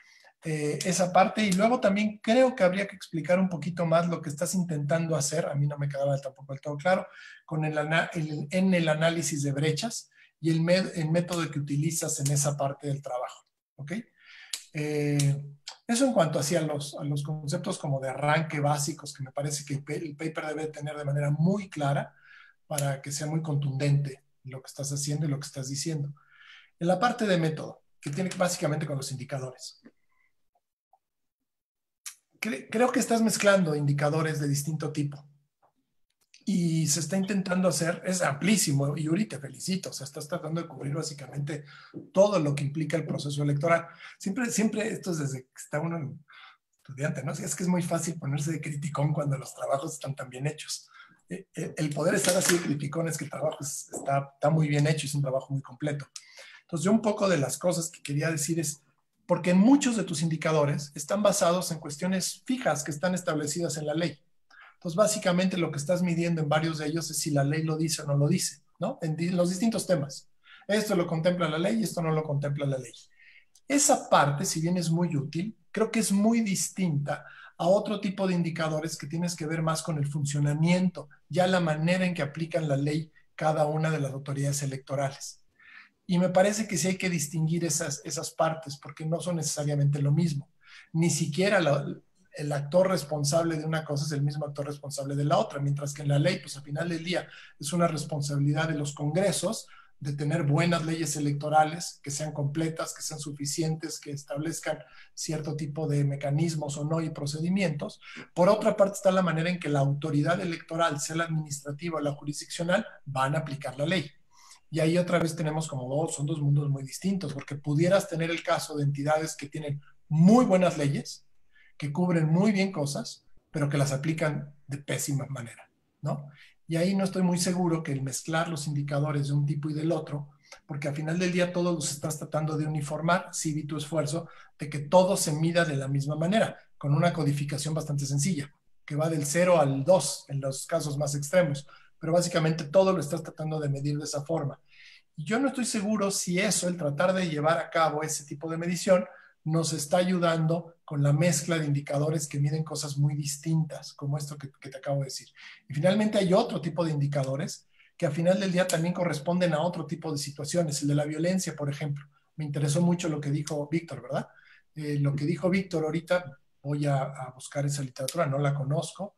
Esa parte, y luego también creo que habría que explicar un poquito más lo que estás intentando hacer, a mí no me quedaba tampoco del todo claro, con en el análisis de brechas y el método que utilizas en esa parte del trabajo, ¿ok? Eso en cuanto a los conceptos como de arranque básicos, que me parece que el paper debe tener de manera muy clara para que sea muy contundente lo que estás haciendo y lo que estás diciendo. En la parte de método, que tiene básicamente con los indicadores. Creo que estás mezclando indicadores de distinto tipo y se está intentando hacer, es amplísimo, y Yuri, te felicito, o sea, estás tratando de cubrir básicamente todo lo que implica el proceso electoral. Siempre esto es desde que está uno estudiante, ¿no? Es que es muy fácil ponerse de criticón cuando los trabajos están tan bien hechos. El poder estar así de criticón es que el trabajo está muy bien hecho, es un trabajo muy completo. Entonces, yo un poco de las cosas que quería decir es, porque muchos de tus indicadores están basados en cuestiones fijas que están establecidas en la ley. Entonces, básicamente lo que estás midiendo en varios de ellos es si la ley lo dice o no lo dice, ¿no? En los distintos temas. Esto lo contempla la ley y esto no lo contempla la ley. Esa parte, si bien es muy útil, creo que es muy distinta a otro tipo de indicadores que tienes que ver más con el funcionamiento, ya la manera en que aplican la ley cada una de las autoridades electorales. Y me parece que sí hay que distinguir esas partes porque no son necesariamente lo mismo. Ni siquiera el actor responsable de una cosa es el mismo actor responsable de la otra, mientras que en la ley, pues al final del día es una responsabilidad de los congresos de tener buenas leyes electorales que sean completas, que sean suficientes, que establezcan cierto tipo de mecanismos o no y procedimientos. Por otra parte está la manera en que la autoridad electoral, sea la administrativa o la jurisdiccional, van a aplicar la ley. Y ahí otra vez tenemos son dos mundos muy distintos, porque pudieras tener el caso de entidades que tienen muy buenas leyes, que cubren muy bien cosas, pero que las aplican de pésima manera, ¿no? Y ahí no estoy muy seguro que el mezclar los indicadores de un tipo y del otro, porque al final del día todos los estás tratando de uniformar, si vi tu esfuerzo, de que todo se mida de la misma manera, con una codificación bastante sencilla, que va del 0 al 2 en los casos más extremos, pero básicamente todo lo estás tratando de medir de esa forma. Y yo no estoy seguro si eso, el tratar de llevar a cabo ese tipo de medición, nos está ayudando con la mezcla de indicadores que miden cosas muy distintas, como esto que te acabo de decir. Y finalmente hay otro tipo de indicadores que al final del día también corresponden a otro tipo de situaciones, el de la violencia, por ejemplo. Me interesó mucho lo que dijo Víctor, ¿verdad? Lo que dijo Víctor ahorita, voy a buscar esa literatura, no la conozco,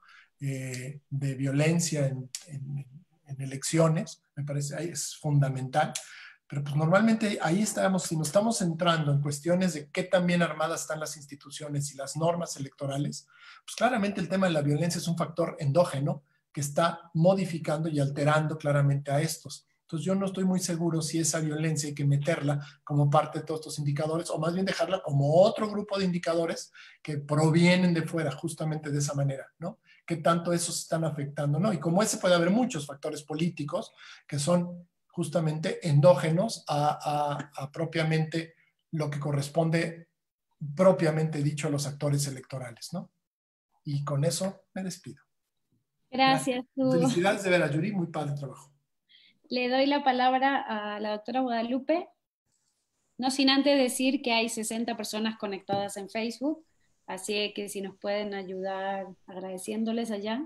de violencia en elecciones, me parece es fundamental, pero pues normalmente ahí estamos, si nos estamos centrando en cuestiones de qué tan bien armadas están las instituciones y las normas electorales, pues claramente el tema de la violencia es un factor endógeno que está modificando y alterando claramente a estos. Entonces yo no estoy muy seguro si esa violencia hay que meterla como parte de todos estos indicadores o más bien dejarla como otro grupo de indicadores que provienen de fuera justamente de esa manera, ¿no? qué tanto esos están afectando, ¿no? Y como ese puede haber muchos factores políticos que son justamente endógenos a propiamente lo que corresponde propiamente dicho a los actores electorales, ¿no? Y con eso me despido. Gracias, tú. Felicidades de veras, Yuri, muy padre trabajo. Le doy la palabra a la doctora Guadalupe, no sin antes decir que hay 60 personas conectadas en Facebook, así que si nos pueden ayudar agradeciéndoles allá.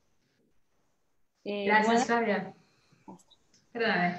Gracias, Flavia. Perdóname.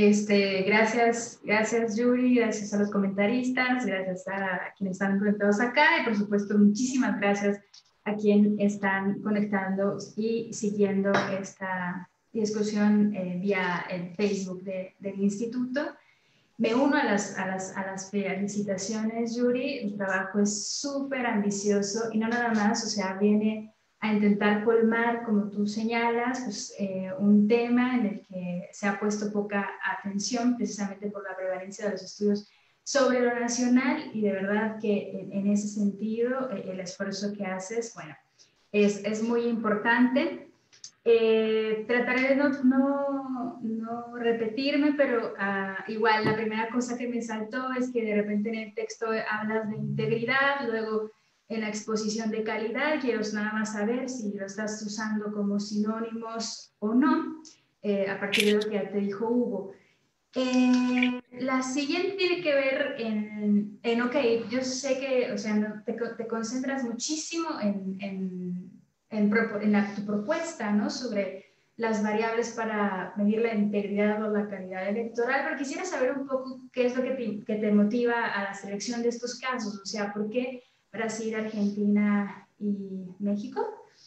Gracias Yuri, gracias a los comentaristas, gracias a quienes están conectados acá y por supuesto muchísimas gracias a quienes están conectando y siguiendo esta discusión vía el Facebook del instituto. Me uno a las felicitaciones, Yuri. El trabajo es súper ambicioso y no nada más, o sea, viene a intentar colmar, como tú señalas, pues, un tema en el que se ha puesto poca atención precisamente por la prevalencia de los estudios sobre lo nacional y de verdad que en ese sentido el esfuerzo que haces, bueno, es muy importante. Trataré de no repetirme, pero igual la primera cosa que me saltó es que de repente en el texto hablas de integridad, luego en la exposición de calidad, quiero nada más saber si lo estás usando como sinónimos o no, a partir de lo que ya te dijo Hugo. La siguiente tiene que ver ok, yo sé que, o sea, no, te concentras muchísimo en tu propuesta, ¿no? Sobre las variables para medir la integridad o la calidad electoral, pero quisiera saber un poco qué es lo que te motiva a la selección de estos casos, o sea, ¿por qué Brasil, Argentina y México?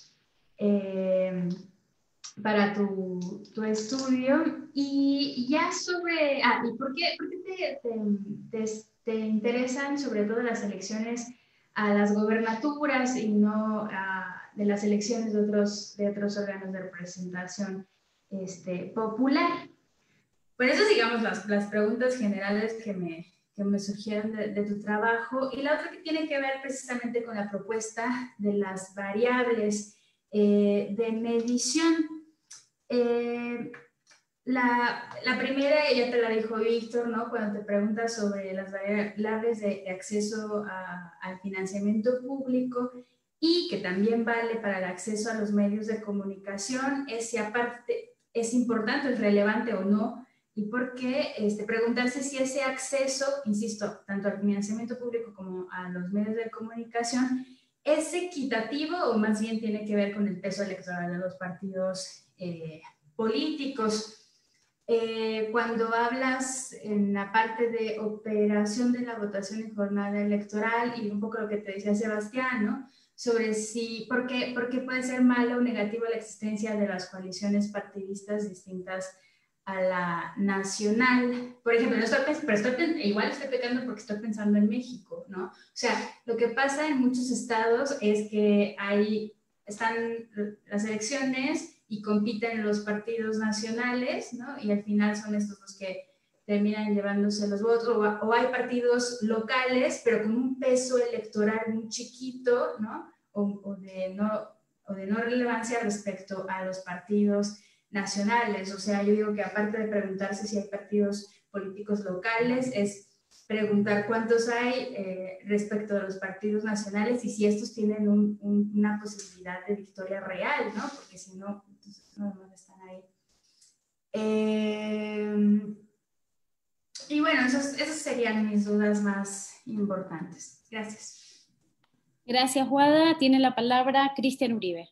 Para tu estudio y ya sobre, ¿y por qué te interesan sobre todo las elecciones a las gobernaturas y no de las elecciones de otros órganos de representación popular? Por eso, digamos, las preguntas generales que me surgieron de tu trabajo, y la otra que tiene que ver precisamente con la propuesta de las variables de medición. La primera ya te la dijo Víctor, ¿no? Cuando te preguntas sobre las variables de acceso al financiamiento público y que también vale para el acceso a los medios de comunicación, es si aparte es importante, es relevante o no, y por qué preguntarse si ese acceso, insisto, tanto al financiamiento público como a los medios de comunicación, ¿es equitativo o más bien tiene que ver con el peso electoral de los partidos políticos? Cuando hablas en la parte de operación de la votación en jornada electoral y un poco lo que te decía Sebastián, ¿no? Sobre por qué puede ser malo o negativo la existencia de las coaliciones partidistas distintas a la nacional. Por ejemplo, igual estoy pecando porque estoy pensando en México, ¿no? O sea, lo que pasa en muchos estados es que están las elecciones y compiten los partidos nacionales, ¿no? Y al final son estos los que terminan llevándose los votos, o hay partidos locales, pero con un peso electoral muy chiquito, ¿no? O de no relevancia respecto a los partidos nacionales. O sea, yo digo que aparte de preguntarse si hay partidos políticos locales, es preguntar cuántos hay respecto de los partidos nacionales y si estos tienen una posibilidad de victoria real, ¿no? Porque si no, entonces no están ahí. Y bueno, esas serían mis dudas más importantes. Gracias. Gracias, Guada. Tiene la palabra Cristian Uribe.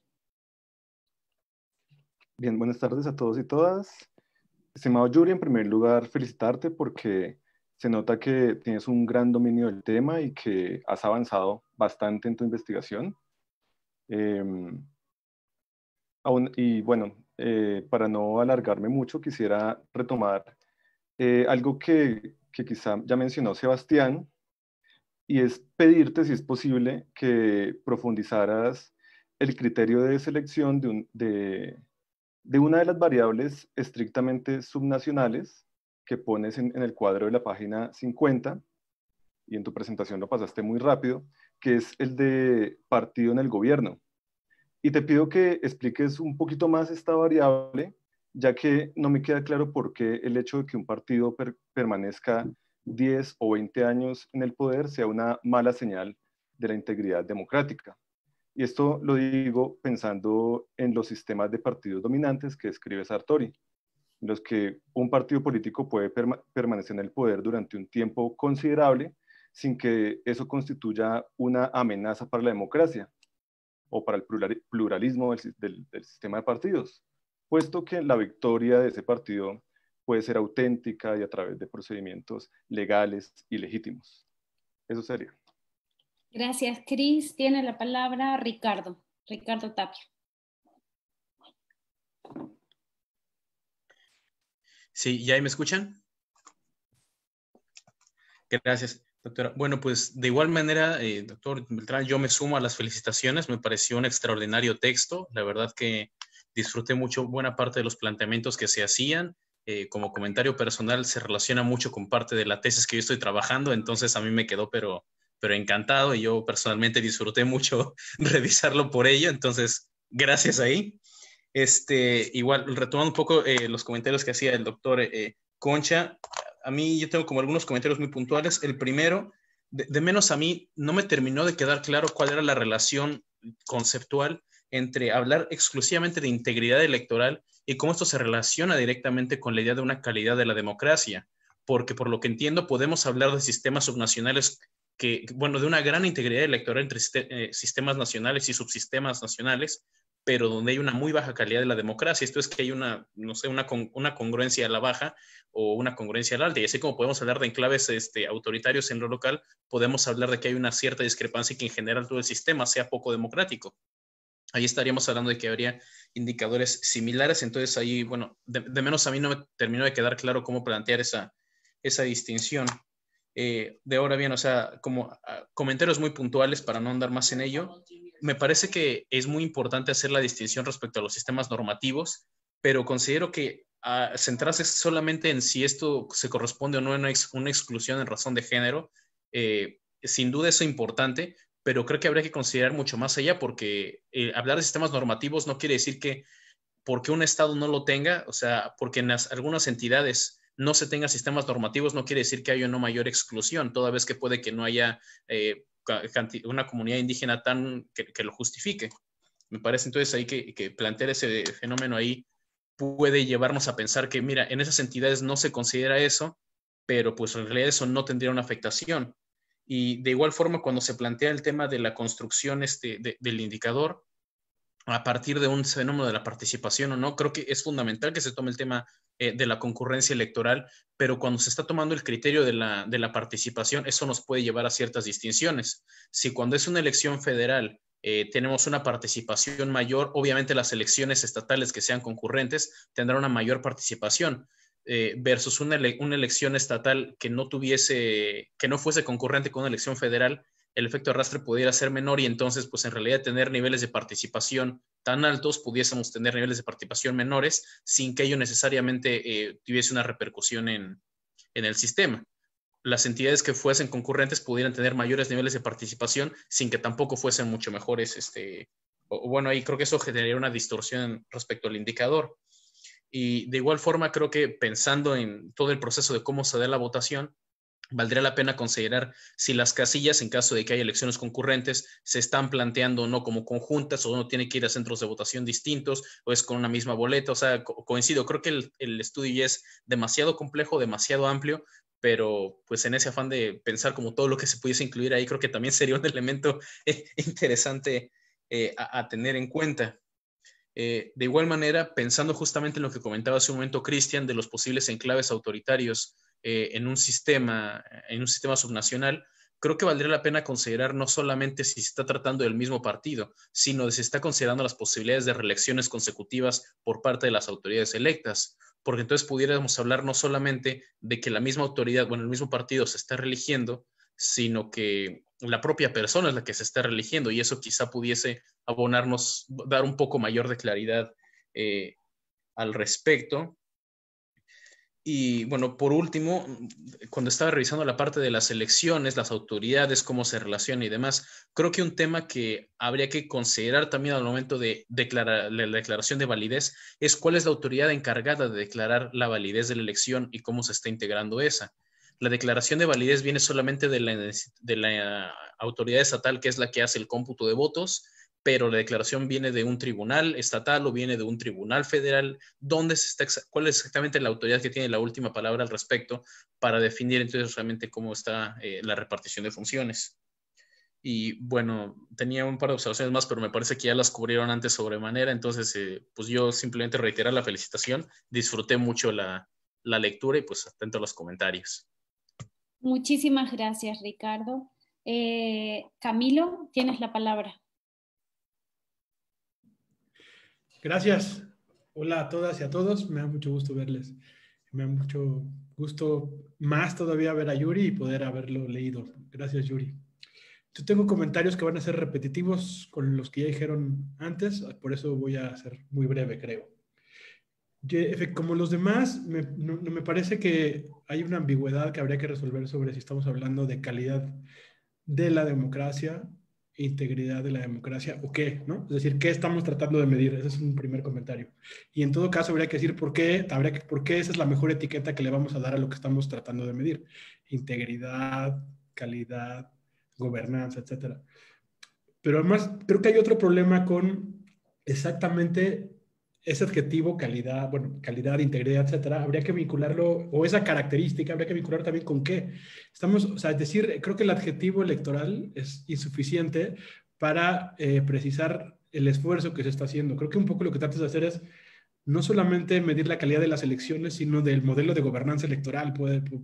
Bien, buenas tardes a todos y todas. Estimado Yuri, en primer lugar, felicitarte porque se nota que tienes un gran dominio del tema y que has avanzado bastante en tu investigación. Y bueno, para no alargarme mucho, quisiera retomar algo que quizá ya mencionó Sebastián, y es pedirte, si es posible, que profundizaras el criterio de selección de una de las variables estrictamente subnacionales que pones en el cuadro de la página 50, y en tu presentación lo pasaste muy rápido, que es el de partido en el gobierno. Y te pido que expliques un poquito más esta variable, ya que no me queda claro por qué el hecho de que un partido permanezca 10 o 20 años en el poder sea una mala señal de la integridad democrática. Y esto lo digo pensando en los sistemas de partidos dominantes que describe Sartori, en los que un partido político puede permanecer en el poder durante un tiempo considerable sin que eso constituya una amenaza para la democracia o para el pluralismo del sistema de partidos, puesto que la victoria de ese partido puede ser auténtica y a través de procedimientos legales y legítimos. Eso sería. Gracias, Cris. Tiene la palabra Ricardo Tapia. Sí, ¿ya ahí me escuchan? Gracias, doctora. Bueno, pues de igual manera, doctor Beltrán, yo me sumo a las felicitaciones. Me pareció un extraordinario texto. La verdad que disfruté mucho buena parte de los planteamientos que se hacían. Como comentario personal, se relaciona mucho con parte de la tesis que yo estoy trabajando, entonces a mí me quedó pero encantado y yo personalmente disfruté mucho revisarlo por ello, entonces gracias ahí. Igual, retomando un poco los comentarios que hacía el doctor Concha, a mí yo tengo como algunos comentarios muy puntuales. El primero, de menos a mí, no me terminó de quedar claro cuál era la relación conceptual entre hablar exclusivamente de integridad electoral y cómo esto se relaciona directamente con la idea de una calidad de la democracia, porque por lo que entiendo podemos hablar de sistemas subnacionales de una gran integridad electoral entre sistemas nacionales y subsistemas nacionales, pero donde hay una muy baja calidad de la democracia. Esto es que hay una congruencia a la baja o una congruencia al alta. Y así como podemos hablar de enclaves autoritarios en lo local, podemos hablar de que hay una cierta discrepancia y que en general todo el sistema sea poco democrático. Ahí estaríamos hablando de que habría indicadores similares. Entonces ahí, bueno, de menos a mí no me terminó de quedar claro cómo plantear esa distinción. De ahora bien, o sea, como comentarios muy puntuales para no andar más en ello, me parece que es muy importante hacer la distinción respecto a los sistemas normativos, pero considero que centrarse solamente en si esto se corresponde o no a una exclusión en razón de género, sin duda eso es importante, pero creo que habría que considerar mucho más allá, porque hablar de sistemas normativos no quiere decir que porque un Estado no lo tenga, o sea, porque en algunas entidades no se tenga sistemas normativos, no quiere decir que haya una mayor exclusión, toda vez que puede que no haya una comunidad indígena que lo justifique. Me parece entonces ahí que plantear ese fenómeno ahí puede llevarnos a pensar que, mira, en esas entidades no se considera eso, pero pues en realidad eso no tendría una afectación. Y de igual forma, cuando se plantea el tema de la construcción del indicador, a partir de un fenómeno de la participación o no, creo que es fundamental que se tome el tema de la concurrencia electoral, pero cuando se está tomando el criterio de la participación, eso nos puede llevar a ciertas distinciones. Si cuando es una elección federal tenemos una participación mayor, obviamente las elecciones estatales que sean concurrentes tendrán una mayor participación. Versus una elección estatal que no fuese concurrente con una elección federal, el efecto arrastre pudiera ser menor y entonces, pues en realidad tener niveles de participación tan altos, pudiésemos tener niveles de participación menores sin que ello necesariamente tuviese una repercusión en el sistema. Las entidades que fuesen concurrentes pudieran tener mayores niveles de participación sin que tampoco fuesen mucho mejores. Bueno, ahí creo que eso generaría una distorsión respecto al indicador. Y de igual forma, creo que pensando en todo el proceso de cómo se da la votación, valdría la pena considerar si las casillas, en caso de que haya elecciones concurrentes, se están planteando no como conjuntas o uno tiene que ir a centros de votación distintos o es con una misma boleta. O sea, coincido, creo que el estudio ya es demasiado complejo, demasiado amplio, pero pues en ese afán de pensar como todo lo que se pudiese incluir ahí, creo que también sería un elemento interesante a tener en cuenta. De igual manera, pensando justamente en lo que comentaba hace un momento Cristian de los posibles enclaves autoritarios en un sistema subnacional, creo que valdría la pena considerar no solamente si se está tratando del mismo partido, sino de si se está considerando las posibilidades de reelecciones consecutivas por parte de las autoridades electas, porque entonces pudiéramos hablar no solamente de que la misma autoridad, el mismo partido se está reeligiendo, sino que la propia persona es la que se está reeligiendo y eso quizá pudiese abonarnos, dar un poco mayor de claridad al respecto. Y bueno, por último, cuando estaba revisando la parte de las elecciones, las autoridades, cómo se relacionan y demás, creo que un tema que habría que considerar también al momento de declarar la declaración de validez es cuál es la autoridad encargada de declarar la validez de la elección y cómo se está integrando esa. La declaración de validez viene solamente de la autoridad estatal, que es la que hace el cómputo de votos, pero la declaración viene de un tribunal estatal o viene de un tribunal federal. ¿Cuál es exactamente la autoridad que tiene la última palabra al respecto para definir entonces realmente cómo está la repartición de funciones? Y bueno, tenía un par de observaciones más, pero me parece que ya las cubrieron antes sobremanera, entonces pues yo simplemente reiterar la felicitación, disfruté mucho la lectura y pues atento a los comentarios. Muchísimas gracias, Ricardo. Camilo, tienes la palabra. Gracias. Hola a todas y a todos. Me da mucho gusto verles. Me da mucho gusto más todavía ver a Yuri y poder haberlo leído. Gracias, Yuri. Yo tengo comentarios que van a ser repetitivos con los que ya dijeron antes, por eso voy a ser muy breve, creo. Como los demás, no me parece que hay una ambigüedad que habría que resolver sobre si estamos hablando de calidad de la democracia, integridad de la democracia o qué, ¿no? Es decir, ¿qué estamos tratando de medir? Ese es un primer comentario. Y en todo caso habría que decir por qué esa es la mejor etiqueta que le vamos a dar a lo que estamos tratando de medir. Integridad, calidad, gobernanza, etcétera. Pero además creo que hay otro problema con exactamente ese adjetivo, calidad, calidad, integridad, etcétera, habría que vincularlo, o esa característica, habría que vincularlo también con qué. O sea, es decir, creo que el adjetivo electoral es insuficiente para precisar el esfuerzo que se está haciendo. Creo que un poco lo que tratas de hacer es no solamente medir la calidad de las elecciones, sino del modelo de gobernanza electoral,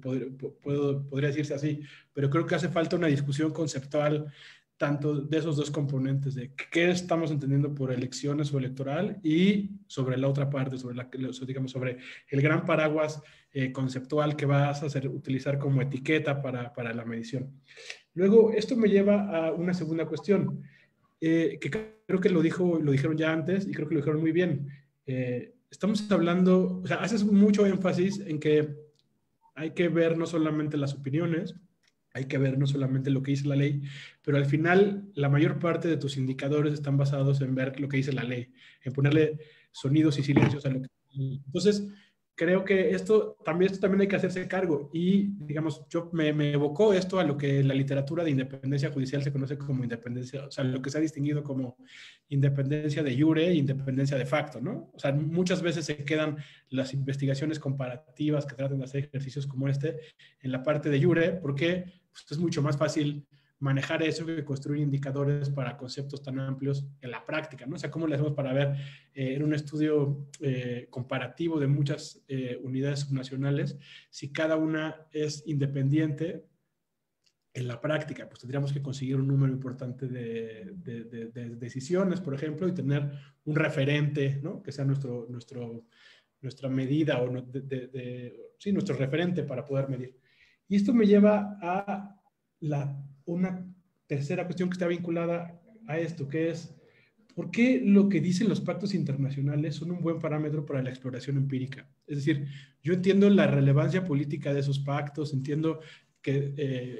podría decirse así, pero creo que hace falta una discusión conceptual tanto de esos dos componentes, de qué estamos entendiendo por elecciones o electoral y sobre la otra parte, sobre el gran paraguas conceptual que vas a utilizar como etiqueta para la medición. Luego, esto me lleva a una segunda cuestión, que creo que lo dijeron ya antes y creo que lo dijeron muy bien. Estamos hablando, o sea, haces mucho énfasis en que hay que ver no solamente las opiniones, hay que ver no solamente lo que dice la ley, pero al final la mayor parte de tus indicadores están basados en ver lo que dice la ley, en ponerle sonidos y silencios a lo que... Entonces, creo que esto también hay que hacerse cargo y, digamos, me evocó esto a lo que en la literatura de independencia judicial se conoce como independencia, o sea, lo que se ha distinguido como independencia de jure e independencia de facto, ¿no? O sea, muchas veces se quedan las investigaciones comparativas que tratan de hacer ejercicios como este en la parte de jure, porque pues, es mucho más fácil manejar eso que construir indicadores para conceptos tan amplios en la práctica, ¿no? O sea, ¿cómo le hacemos para ver en un estudio comparativo de muchas unidades subnacionales si cada una es independiente en la práctica? Pues tendríamos que conseguir un número importante de decisiones, por ejemplo, y tener un referente, ¿no? Que sea nuestra medida o sí, nuestro referente para poder medir. Y esto me lleva a una tercera cuestión que está vinculada a esto, que es ¿por qué lo que dicen los pactos internacionales son un buen parámetro para la exploración empírica? Es decir, yo entiendo la relevancia política de esos pactos, entiendo que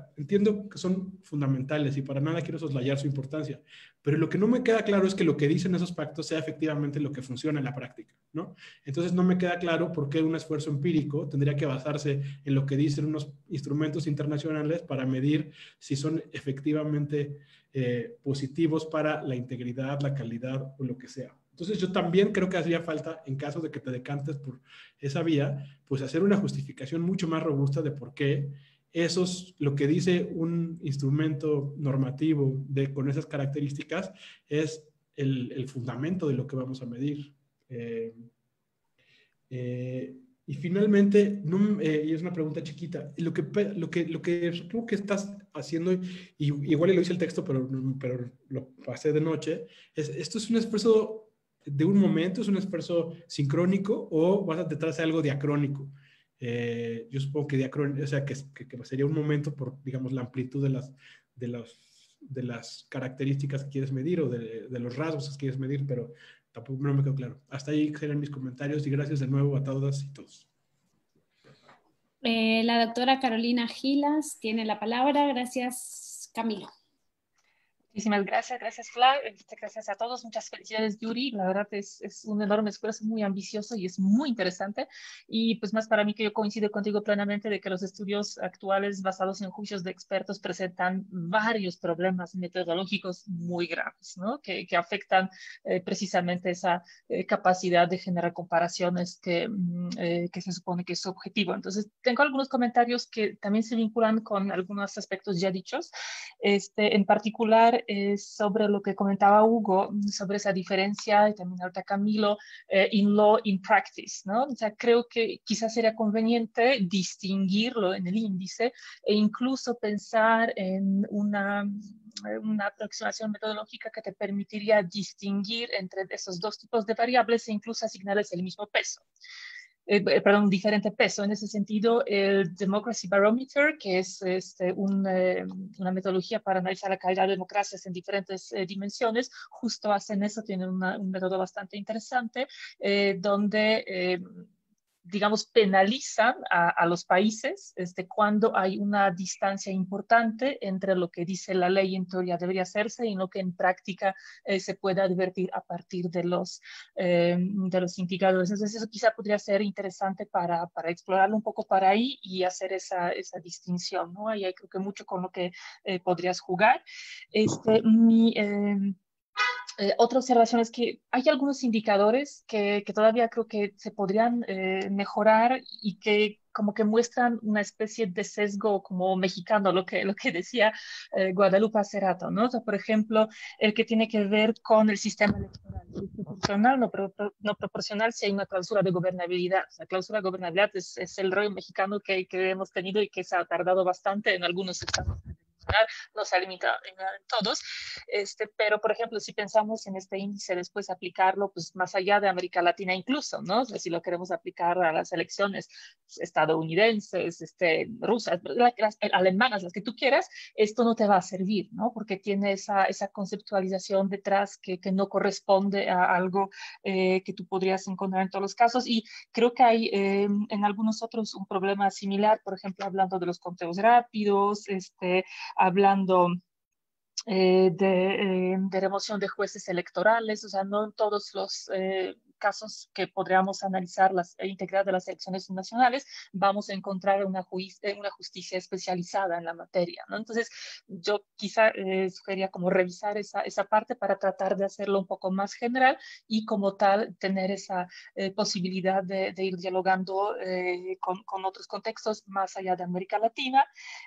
son fundamentales y para nada quiero soslayar su importancia, pero lo que no me queda claro es que lo que dicen esos pactos sea efectivamente lo que funciona en la práctica, ¿no? Entonces no me queda claro por qué un esfuerzo empírico tendría que basarse en lo que dicen unos instrumentos internacionales para medir si son efectivamente positivos para la integridad, la calidad o lo que sea. Entonces yo también creo que hacía falta, en caso de que te decantes por esa vía, pues hacer una justificación mucho más robusta de por qué lo que dice un instrumento normativo con esas características es el fundamento de lo que vamos a medir. Y finalmente, y es una pregunta chiquita, lo que supongo que estás haciendo, y igual lo hice el texto, pero lo pasé de noche, ¿esto es un esfuerzo de un momento, es un esfuerzo sincrónico o vas a detrás de algo diacrónico? Yo supongo que diacrónico, o sea, que sería un momento por, digamos, la amplitud de las características que quieres medir o de los rasgos que quieres medir, pero tampoco no me quedó claro. Hasta ahí eran mis comentarios y gracias de nuevo a todas y todos. La doctora Carolina Gilas tiene la palabra. Gracias, Camilo. Muchísimas gracias, gracias Fla, gracias a todos, muchas felicidades Yuri, la verdad es un enorme esfuerzo, muy ambicioso y es muy interesante y pues más para mí que yo coincido contigo plenamente de que los estudios actuales basados en juicios de expertos presentan varios problemas metodológicos muy graves, ¿no? Que afectan precisamente esa capacidad de generar comparaciones que se supone que es su objetivo. Entonces tengo algunos comentarios que también se vinculan con algunos aspectos ya dichos. En particular, sobre lo que comentaba Hugo, sobre esa diferencia, y también ahorita Camilo, in law, in practice, ¿no? O sea, creo que quizás sería conveniente distinguirlo en el índice e incluso pensar en una aproximación metodológica que te permitiría distinguir entre esos dos tipos de variables e incluso asignarles el mismo peso. Perdón, un diferente peso. En ese sentido, el Democracy Barometer, que es una metodología para analizar la calidad de democracias en diferentes dimensiones, justo hacen eso, tienen un método bastante interesante, donde digamos, penalizan a los países cuando hay una distancia importante entre lo que dice la ley en teoría debería hacerse y lo que en práctica se puede advertir a partir de los indicadores. Entonces eso quizá podría ser interesante para explorarlo un poco para ahí y hacer esa distinción, ¿no? Ahí hay creo que mucho con lo que podrías jugar. Otra observación es que hay algunos indicadores que todavía creo que se podrían mejorar y que como que muestran una especie de sesgo como mexicano, lo que decía Guadalupe hace rato, ¿no? O sea, por ejemplo, el que tiene que ver con el sistema electoral, si es proporcional, no proporcional, si hay una cláusula de gobernabilidad. La cláusula de gobernabilidad es el rollo mexicano que hemos tenido y que se ha tardado bastante en algunos estados. No se ha limitado en todos, pero por ejemplo, si pensamos en este índice, después aplicarlo pues más allá de América Latina incluso, ¿no? O sea, si lo queremos aplicar a las elecciones estadounidenses, rusas, las alemanas, las que tú quieras, esto no te va a servir, ¿no? Porque tiene esa conceptualización detrás que no corresponde a algo que tú podrías encontrar en todos los casos y creo que hay en algunos otros un problema similar, por ejemplo, hablando de los conteos rápidos, hablando de remoción de jueces electorales, o sea, no en todos los casos que podríamos analizar la integridad de las elecciones nacionales, vamos a encontrar una justicia especializada en la materia, ¿no? Entonces, yo quizá sugería como revisar esa parte para tratar de hacerlo un poco más general y como tal tener esa posibilidad de ir dialogando con otros contextos más allá de América Latina.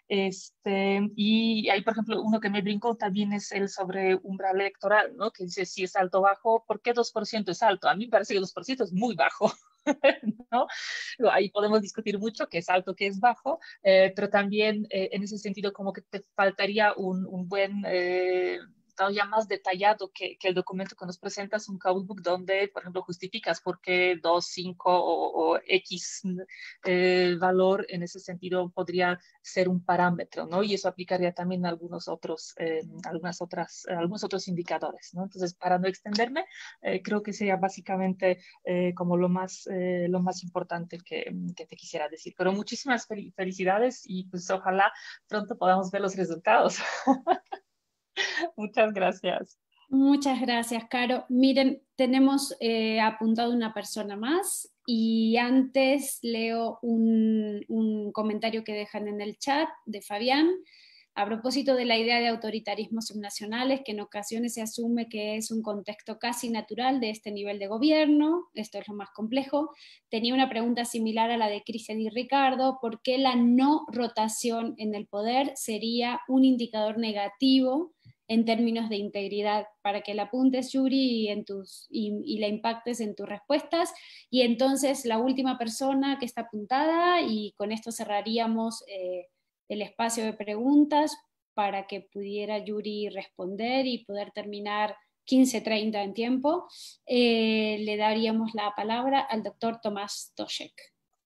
Y hay, por ejemplo, uno que me brincó también es el sobre umbral electoral, ¿no? Que dice si es alto o bajo, ¿por qué 2% es alto? A mí me parece que 2% es muy bajo, ¿no? Ahí podemos discutir mucho qué es alto, qué es bajo, pero también en ese sentido como que te faltaría un buen todavía más detallado que el documento que nos presentas, un codebook donde, por ejemplo, justificas por qué 2, 5 o X valor en ese sentido podría ser un parámetro, ¿no? Y eso aplicaría también a algunos otros indicadores, ¿no? Entonces, para no extenderme, creo que sería básicamente como lo más importante que te quisiera decir. Pero muchísimas felicidades y pues ojalá pronto podamos ver los resultados. Muchas gracias. Muchas gracias, Caro. Miren, tenemos apuntado una persona más y antes leo un comentario que dejan en el chat de Fabián. A propósito de la idea de autoritarismos subnacionales, que en ocasiones se asume que es un contexto casi natural de este nivel de gobierno, esto es lo más complejo, tenía una pregunta similar a la de Cristian y Ricardo: ¿por qué la no rotación en el poder sería un indicador negativo en términos de integridad? Para que la apuntes, Yuri, y la impactes en tus respuestas. Y entonces la última persona que está apuntada, y con esto cerraríamos el espacio de preguntas para que pudiera Yuri responder y poder terminar 15:30 en tiempo, le daríamos la palabra al doctor Tomás Toshek.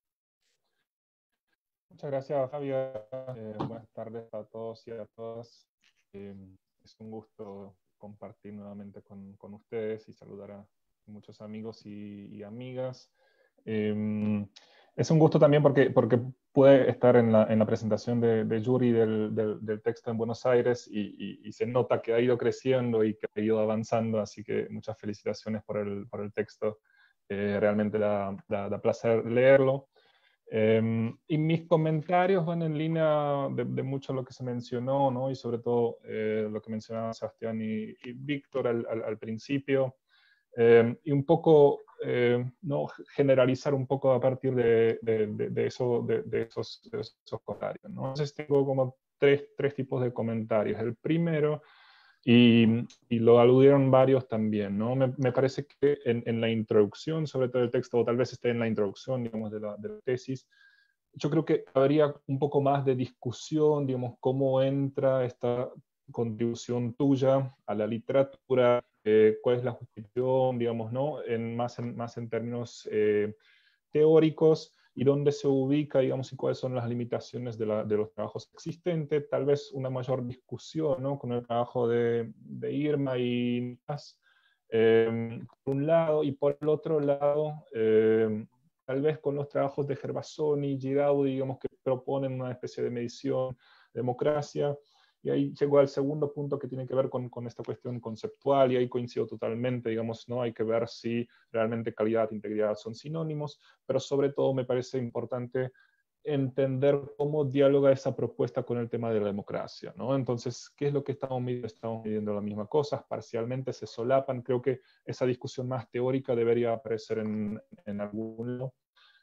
Muchas gracias, Javier. Buenas tardes a todos y a todas. Es un gusto compartir nuevamente con ustedes y saludar a muchos amigos y amigas. Es un gusto también porque pude estar en la presentación de Yuri del texto en Buenos Aires y se nota que ha ido creciendo y que ha ido avanzando, así que muchas felicitaciones por el texto. Realmente da placer leerlo. Y mis comentarios van en línea de mucho lo que se mencionó, ¿no? Y sobre todo lo que mencionaban Sebastián y Víctor al principio. Y un poco ¿no? generalizar un poco a partir de esos comentarios, ¿no? Entonces tengo como tres tipos de comentarios. El primero, y lo aludieron varios también, ¿no? Me parece que en la introducción, sobre todo el texto, o tal vez esté en la introducción, digamos, de la tesis, yo creo que habría un poco más de discusión, digamos, cómo entra esta contribución tuya a la literatura, cuál es la justificación, digamos, ¿no? Más en términos teóricos y dónde se ubica, digamos, y cuáles son las limitaciones de los trabajos existentes. Tal vez una mayor discusión, ¿no? Con el trabajo de Irma y Nicolás, por un lado, y por el otro lado, tal vez con los trabajos de Gervasoni y Giraudi, digamos, que proponen una especie de medición, democracia. Y ahí llego al segundo punto que tiene que ver con esta cuestión conceptual, y ahí coincido totalmente, digamos, ¿no? Hay que ver si realmente calidad e integridad son sinónimos, pero sobre todo me parece importante entender cómo dialoga esa propuesta con el tema de la democracia, ¿no? Entonces, ¿qué es lo que estamos midiendo? Estamos midiendo las mismas cosas, parcialmente se solapan. Creo que esa discusión más teórica debería aparecer en algún lado.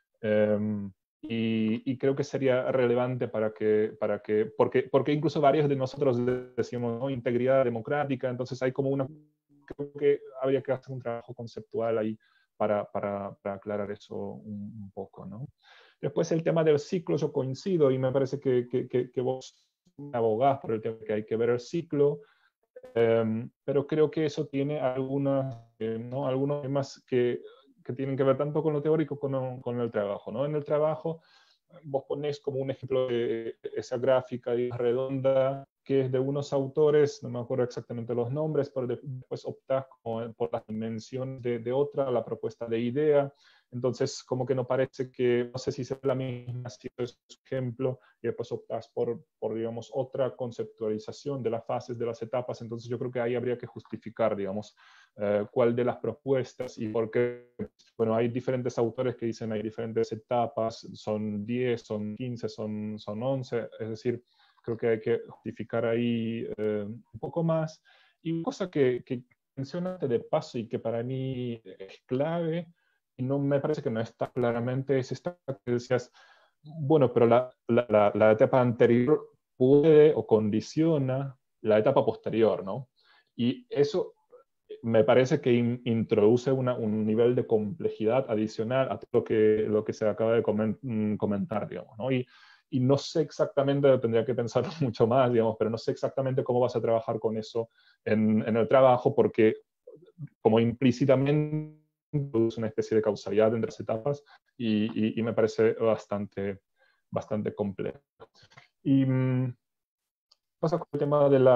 Y creo que sería relevante porque incluso varios de nosotros decimos, ¿no? Integridad democrática, entonces hay como creo que habría que hacer un trabajo conceptual ahí para aclarar eso un poco, ¿no? Después el tema del ciclo, yo coincido y me parece que vos abogás por el tema que hay que ver el ciclo, pero creo que eso tiene ¿no? algunos temas que tienen que ver tanto con lo teórico como con el trabajo, ¿no? En el trabajo, vos ponés como un ejemplo de esa gráfica redonda que es de unos autores, no me acuerdo exactamente los nombres, pero después optás por las dimensiones de otra, la propuesta de idea. Entonces, como que no parece que, no sé si es la misma, si es un ejemplo, y después optás por, digamos, otra conceptualización de las fases, de las etapas. Entonces, yo creo que ahí habría que justificar, digamos, cuál de las propuestas y por qué. Bueno, hay diferentes autores que dicen hay diferentes etapas, son 10, son 15, son 11, es decir, creo que hay que justificar ahí un poco más. Y una cosa que mencionaste de paso y que para mí es clave, y no me parece que no está claramente, es esta que decías, bueno, pero la etapa anterior puede o condiciona la etapa posterior, ¿no? Y eso me parece que introduce un nivel de complejidad adicional a todo lo que se acaba de comentar, digamos, ¿no? Y no sé exactamente, tendría que pensarlo mucho más, digamos, pero no sé exactamente cómo vas a trabajar con eso en el trabajo, porque como implícitamente produce una especie de causalidad entre las etapas y me parece bastante complejo. Y pasa con el tema de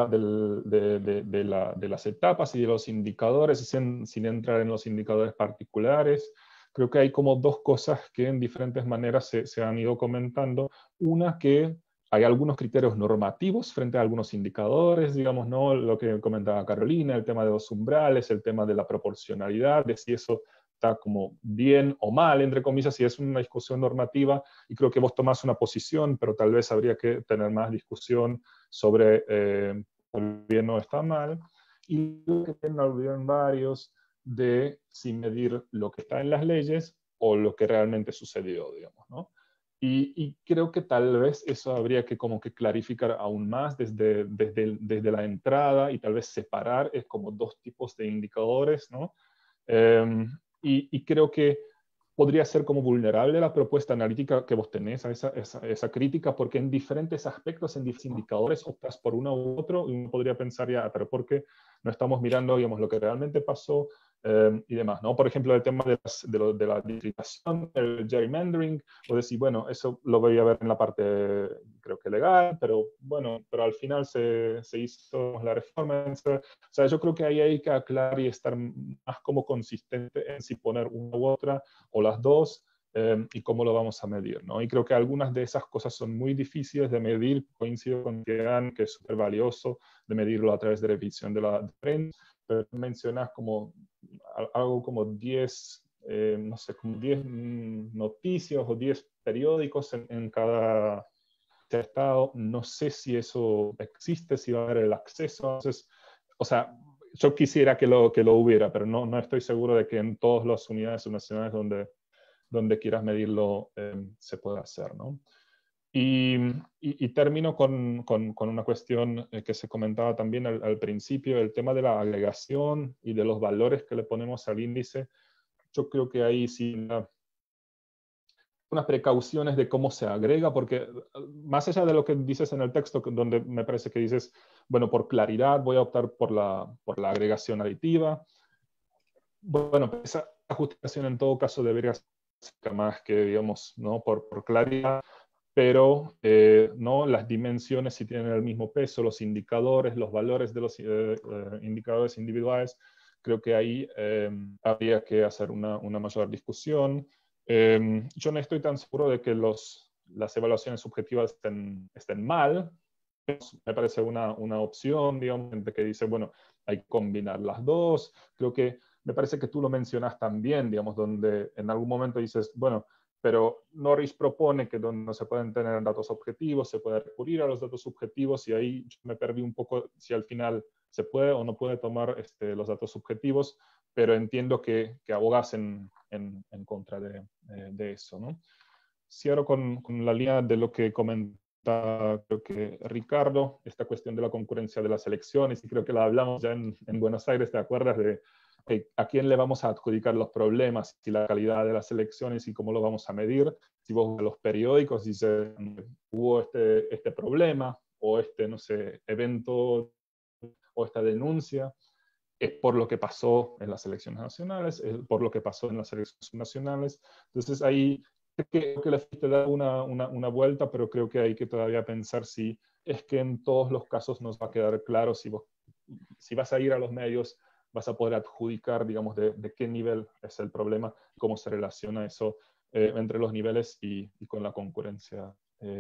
las etapas y de los indicadores, sin entrar en los indicadores particulares. Creo que hay como dos cosas que en diferentes maneras se han ido comentando. Una, que hay algunos criterios normativos frente a algunos indicadores, digamos, ¿no? Lo que comentaba Carolina, el tema de los umbrales, el tema de la proporcionalidad, de si eso está como bien o mal, entre comillas, si es una discusión normativa, y creo que vos tomás una posición, pero tal vez habría que tener más discusión sobre el bien o está mal. Y lo que tienen varios de si medir lo que está en las leyes o lo que realmente sucedió, digamos, ¿no? Y creo que tal vez eso habría que como que clarificar aún más desde la entrada y tal vez separar es como dos tipos de indicadores, ¿no? Y creo que podría ser como vulnerable la propuesta analítica que vos tenés a esa crítica, porque en diferentes aspectos, en diferentes indicadores, optas por uno u otro, y uno podría pensar ya, pero ¿por qué no estamos mirando, digamos, lo que realmente pasó y demás, ¿no? Por ejemplo, el tema de la distribución, el gerrymandering, o decir, bueno, eso lo voy a ver en la parte, creo que legal, pero bueno, pero al final se hizo la reforma. O sea, yo creo que ahí hay que aclarar y estar más como consistente en si poner una u otra o las dos, y cómo lo vamos a medir, ¿no? Y creo que algunas de esas cosas son muy difíciles de medir. Coincido con Tian, que es súper valioso de medirlo a través de revisión de la prensa, pero mencionas como algo como 10, no sé, como 10 noticias o 10 periódicos en cada estado. No sé si eso existe, si va a haber el acceso. Entonces, o sea, yo quisiera que lo hubiera, pero no estoy seguro de que en todas las unidades nacionales donde quieras medirlo se pueda hacer, ¿no? Y termino con una cuestión que se comentaba también al principio, el tema de la agregación y de los valores que le ponemos al índice. Yo creo que ahí sí unas precauciones de cómo se agrega, porque más allá de lo que dices en el texto, donde me parece que dices, bueno, por claridad voy a optar por la agregación aditiva. Bueno, esa justificación en todo caso debería ser más que, digamos, ¿no? por claridad, pero no, las dimensiones si tienen el mismo peso, los indicadores, los valores de los indicadores individuales, creo que ahí habría que hacer una mayor discusión. Yo no estoy tan seguro de que las evaluaciones subjetivas estén mal. Me parece una opción, digamos, gente que dice, bueno, hay que combinar las dos. Creo que me parece que tú lo mencionas también, digamos, donde en algún momento dices, bueno, pero Norris propone que donde no se pueden tener datos objetivos, se puede recurrir a los datos subjetivos, y ahí yo me perdí un poco si al final se puede o no puede tomar los datos subjetivos, pero entiendo que abogas en contra de eso, ¿no? Cierro con la línea de lo que comenta, creo que Ricardo, esta cuestión de la concurrencia de las elecciones, y creo que la hablamos ya en Buenos Aires, ¿te acuerdas? De a quién le vamos a adjudicar los problemas y la calidad de las elecciones y cómo lo vamos a medir. Si vos ves los periódicos dices, hubo este problema o no sé, evento o esta denuncia, es por lo que pasó en las elecciones nacionales, es por lo que pasó en las elecciones nacionales. Entonces ahí creo que le fuiste a dar una vuelta, pero creo que hay que todavía pensar si es que en todos los casos nos va a quedar claro si vas a ir a los medios, vas a poder adjudicar, digamos, de qué nivel es el problema, cómo se relaciona eso entre los niveles y con la concurrencia,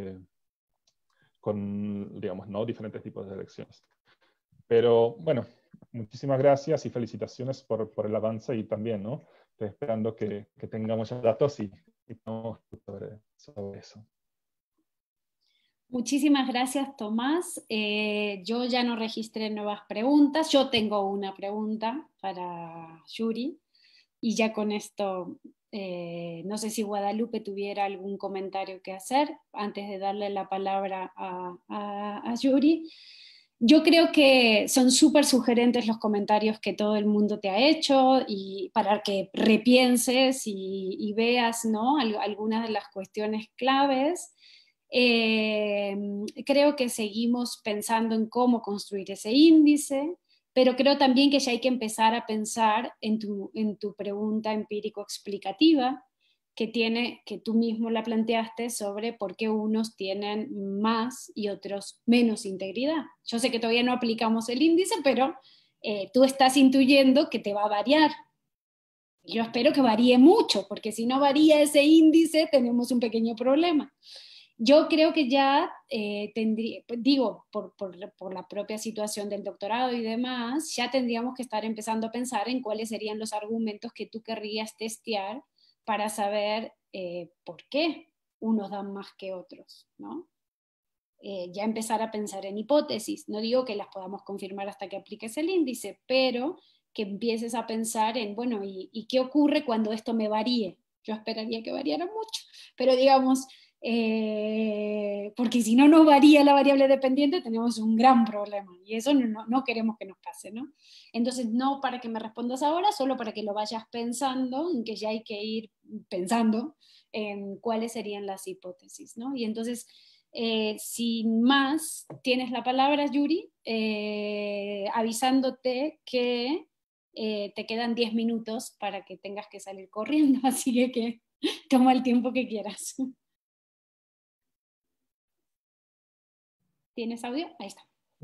con, digamos, ¿no? Diferentes tipos de elecciones. Pero bueno, muchísimas gracias y felicitaciones por el avance, y también, ¿no? Estoy esperando que tengamos ya datos y podamos sobre eso. Muchísimas gracias, Tomás. Yo ya no registré nuevas preguntas. Yo tengo una pregunta para Yuri, y ya con esto, no sé si Guadalupe tuviera algún comentario que hacer antes de darle la palabra a Yuri. Yo creo que son súper sugerentes los comentarios que todo el mundo te ha hecho, y para que repienses y veas, ¿no? Algunas de las cuestiones claves. Creo que seguimos pensando en cómo construir ese índice, pero creo también que ya hay que empezar a pensar en tu pregunta empírico-explicativa, que tú mismo la planteaste, sobre por qué unos tienen más y otros menos integridad. Yo sé que todavía no aplicamos el índice, pero tú estás intuyendo que te va a variar. Yo espero que varíe mucho, porque si no varía ese índice, tenemos un pequeño problema. Yo creo que ya tendría, digo, por la propia situación del doctorado y demás, ya tendríamos que estar empezando a pensar en cuáles serían los argumentos que tú querrías testear para saber por qué unos dan más que otros, ¿no? Ya empezar a pensar en hipótesis. No digo que las podamos confirmar hasta que apliques el índice, pero que empieces a pensar en, bueno, ¿y qué ocurre cuando esto me varíe? Yo esperaría que variara mucho, pero digamos, porque si no nos varía la variable dependiente, tenemos un gran problema, y eso no queremos que nos pase, ¿no? Entonces, no para que me respondas ahora, solo para que lo vayas pensando, en que ya hay que ir pensando en cuáles serían las hipótesis, ¿no? Y entonces, sin más, tienes la palabra, Yuri, avisándote que te quedan 10 minutos para que tengas que salir corriendo, así que toma el tiempo que quieras. ¿Tienes audio? Ahí está.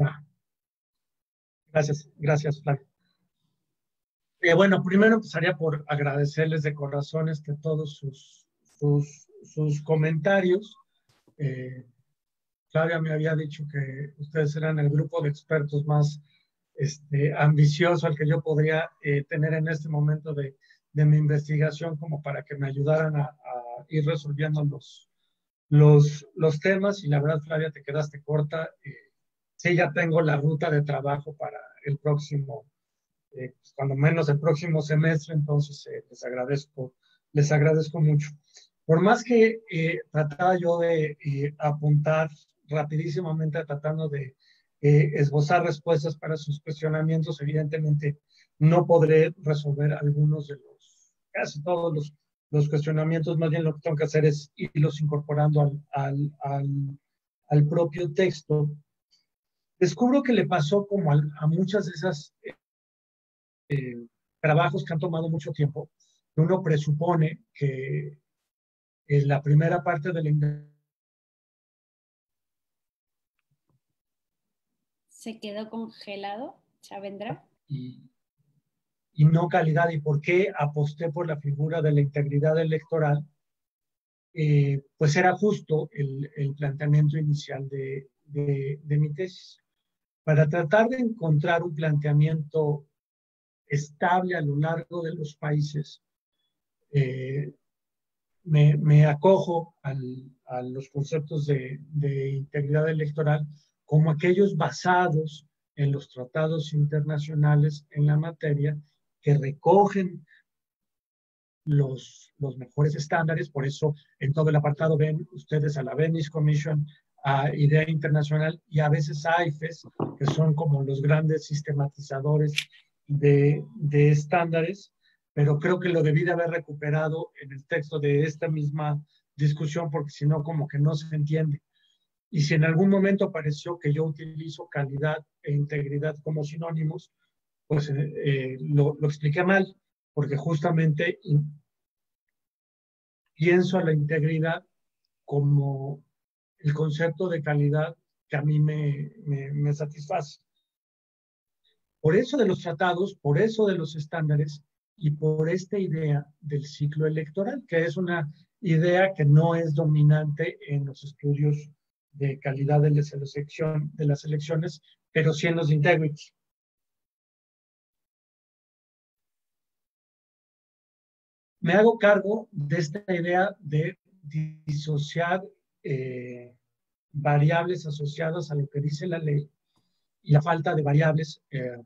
Gracias, Flavio. Bueno, primero empezaría por agradecerles de corazón todos sus sus comentarios. Flavia me había dicho que ustedes eran el grupo de expertos más ambicioso al que yo podría tener en este momento de mi investigación, como para que me ayudaran a ir resolviendo los temas. Y la verdad, Flavia, te quedaste corta. Sí, ya tengo la ruta de trabajo para el próximo, pues, cuando menos el próximo semestre, entonces les agradezco mucho. Por más que trataba yo de apuntar rapidísimamente, tratando de esbozar respuestas para sus cuestionamientos, evidentemente no podré resolver algunos de casi todos los cuestionamientos. Más bien lo que tengo que hacer es irlos incorporando al propio texto. Descubro que le pasó como a muchas de esas trabajos que han tomado mucho tiempo, que uno presupone que en la primera parte de la se quedó congelado, ya vendrá. Y no calidad, y por qué aposté por la figura de la integridad electoral, pues era justo el planteamiento inicial de mi tesis. Para tratar de encontrar un planteamiento estable a lo largo de los países, me acojo a los conceptos de integridad electoral como aquellos basados en los tratados internacionales en la materia, que recogen los mejores estándares. Por eso en todo el apartado ven ustedes a la Venice Commission, a IDEA Internacional y a veces a AIFES, que son como los grandes sistematizadores de estándares. Pero creo que lo debí de haber recuperado en el texto de esta misma discusión, porque si no, como que no se entiende. Y si en algún momento pareció que yo utilizo calidad e integridad como sinónimos, pues lo expliqué mal, porque justamente pienso a la integridad como el concepto de calidad que a mí me satisface. Por eso de los tratados, por eso de los estándares y por esta idea del ciclo electoral, que es una idea que no es dominante en los estudios de calidad de las elecciones, pero sí en los de integrity. Me hago cargo de esta idea de disociar variables asociadas a lo que dice la ley y la falta de variables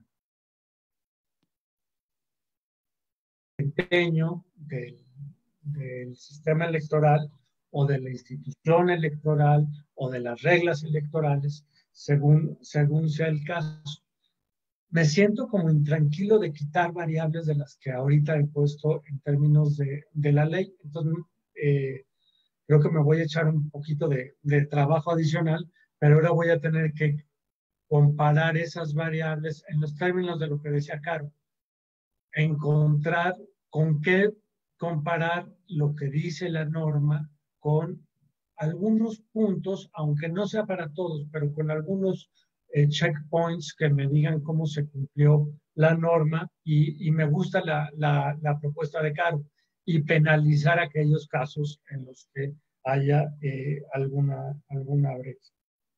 empeño del sistema electoral o de la institución electoral o de las reglas electorales, según sea el caso. Me siento como intranquilo de quitar variables de las que ahorita he puesto en términos de la ley. Entonces, creo que me voy a echar un poquito de trabajo adicional, pero ahora voy a tener que comparar esas variables en los términos de lo que decía Caro. Encontrar con qué comparar lo que dice la norma con algunos puntos, aunque no sea para todos, pero con algunos checkpoints que me digan cómo se cumplió la norma, y me gusta la propuesta de Caro, y penalizar aquellos casos en los que haya alguna brecha.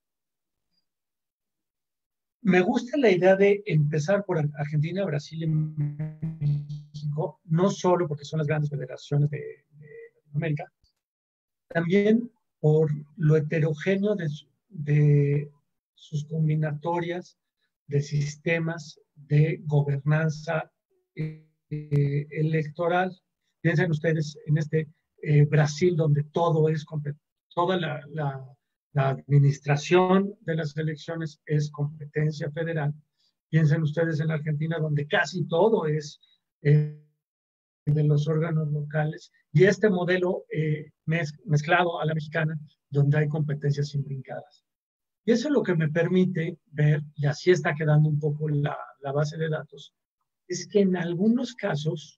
Me gusta la idea de empezar por Argentina, Brasil y México, no solo porque son las grandes federaciones de Latinoamérica, también por lo heterogéneo de sus combinatorias de sistemas de gobernanza electoral. Piensen ustedes en Brasil, donde todo es toda la administración de las elecciones es competencia federal. Piensen ustedes en Argentina, donde casi todo es de los órganos locales, y este modelo mezclado a la mexicana, donde hay competencias imbrincadas. Y eso es lo que me permite ver, y así está quedando un poco la base de datos, es que en algunos casos,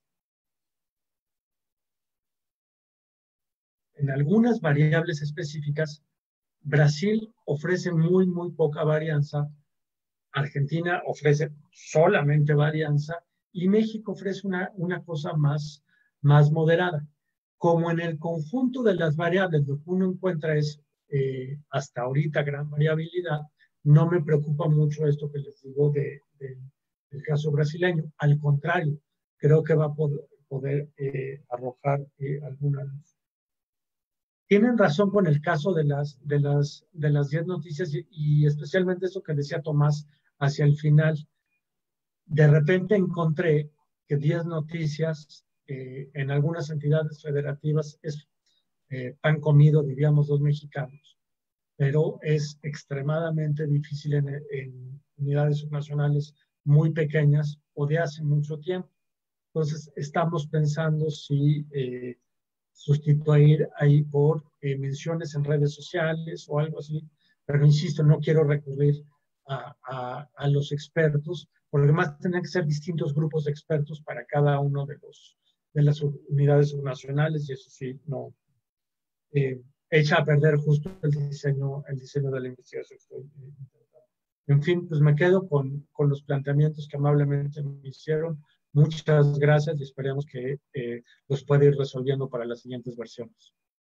en algunas variables específicas, Brasil ofrece muy, muy poca varianza, Argentina ofrece solamente varianza, y México ofrece una cosa más moderada. como en el conjunto de las variables lo que uno encuentra es hasta ahorita gran variabilidad, no me preocupa mucho esto que les digo del caso brasileño. Al contrario, creo que va a poder arrojar alguna luz. Tienen razón con el caso de las 10 noticias y especialmente eso que decía Tomás hacia el final. De repente encontré que 10 noticias en algunas entidades federativas es pan comido, diríamos los mexicanos, pero es extremadamente difícil en unidades subnacionales muy pequeñas o de hace mucho tiempo. Entonces estamos pensando si sustituir ahí por menciones en redes sociales o algo así, pero insisto, no quiero recurrir a los expertos, porque además tendrán que ser distintos grupos de expertos para cada uno de las unidades subnacionales y eso sí, no echa a perder justo el diseño de la investigación. En fin, pues me quedo con los planteamientos que amablemente me hicieron. Muchas gracias y esperemos que los pueda ir resolviendo para las siguientes versiones.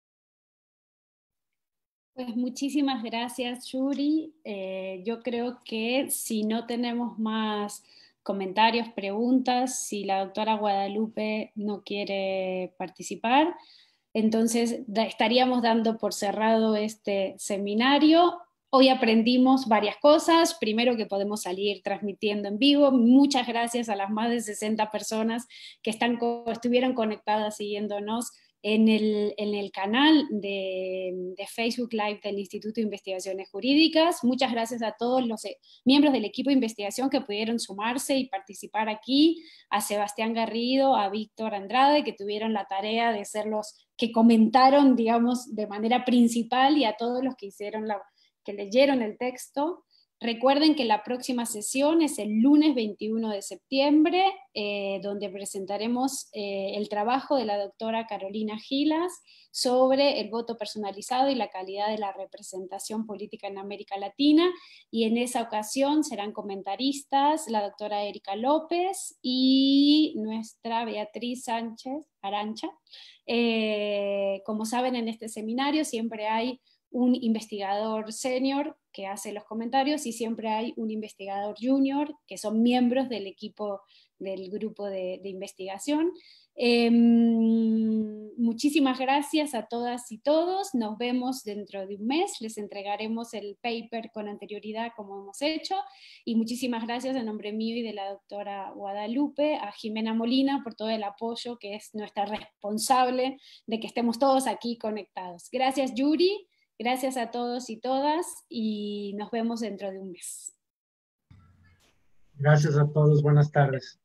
Pues muchísimas gracias, Yuri. Yo creo que si no tenemos más comentarios, preguntas, si la doctora Guadalupe no quiere participar, entonces estaríamos dando por cerrado este seminario. Hoy aprendimos varias cosas. Primero, que podemos salir transmitiendo en vivo. Muchas gracias a las más de 60 personas que estuvieron conectadas siguiéndonos en el canal de Facebook Live del Instituto de Investigaciones Jurídicas. Muchas gracias a todos los miembros del equipo de investigación que pudieron sumarse y participar aquí, a Sebastián Garrido, a Víctor Andrade, que tuvieron la tarea de ser los que comentaron, digamos, de manera principal, y a todos los que que leyeron el texto. Recuerden que la próxima sesión es el lunes 21 de septiembre, donde presentaremos el trabajo de la doctora Carolina Gilas sobre el voto personalizado y la calidad de la representación política en América Latina, y en esa ocasión serán comentaristas la doctora Erika López y nuestra Beatriz Sánchez Arancha. Como saben, en este seminario siempre hay un investigador senior que hace los comentarios y siempre hay un investigador junior que son miembros del equipo del grupo de investigación. Muchísimas gracias a todas y todos. Nos vemos dentro de un mes. Les entregaremos el paper con anterioridad como hemos hecho, y muchísimas gracias en nombre mío y de la doctora Guadalupe a Jimena Molina por todo el apoyo, que es nuestra responsable de que estemos todos aquí conectados. Gracias, Yuri. Gracias a todos y todas, y nos vemos dentro de un mes. Gracias a todos, buenas tardes.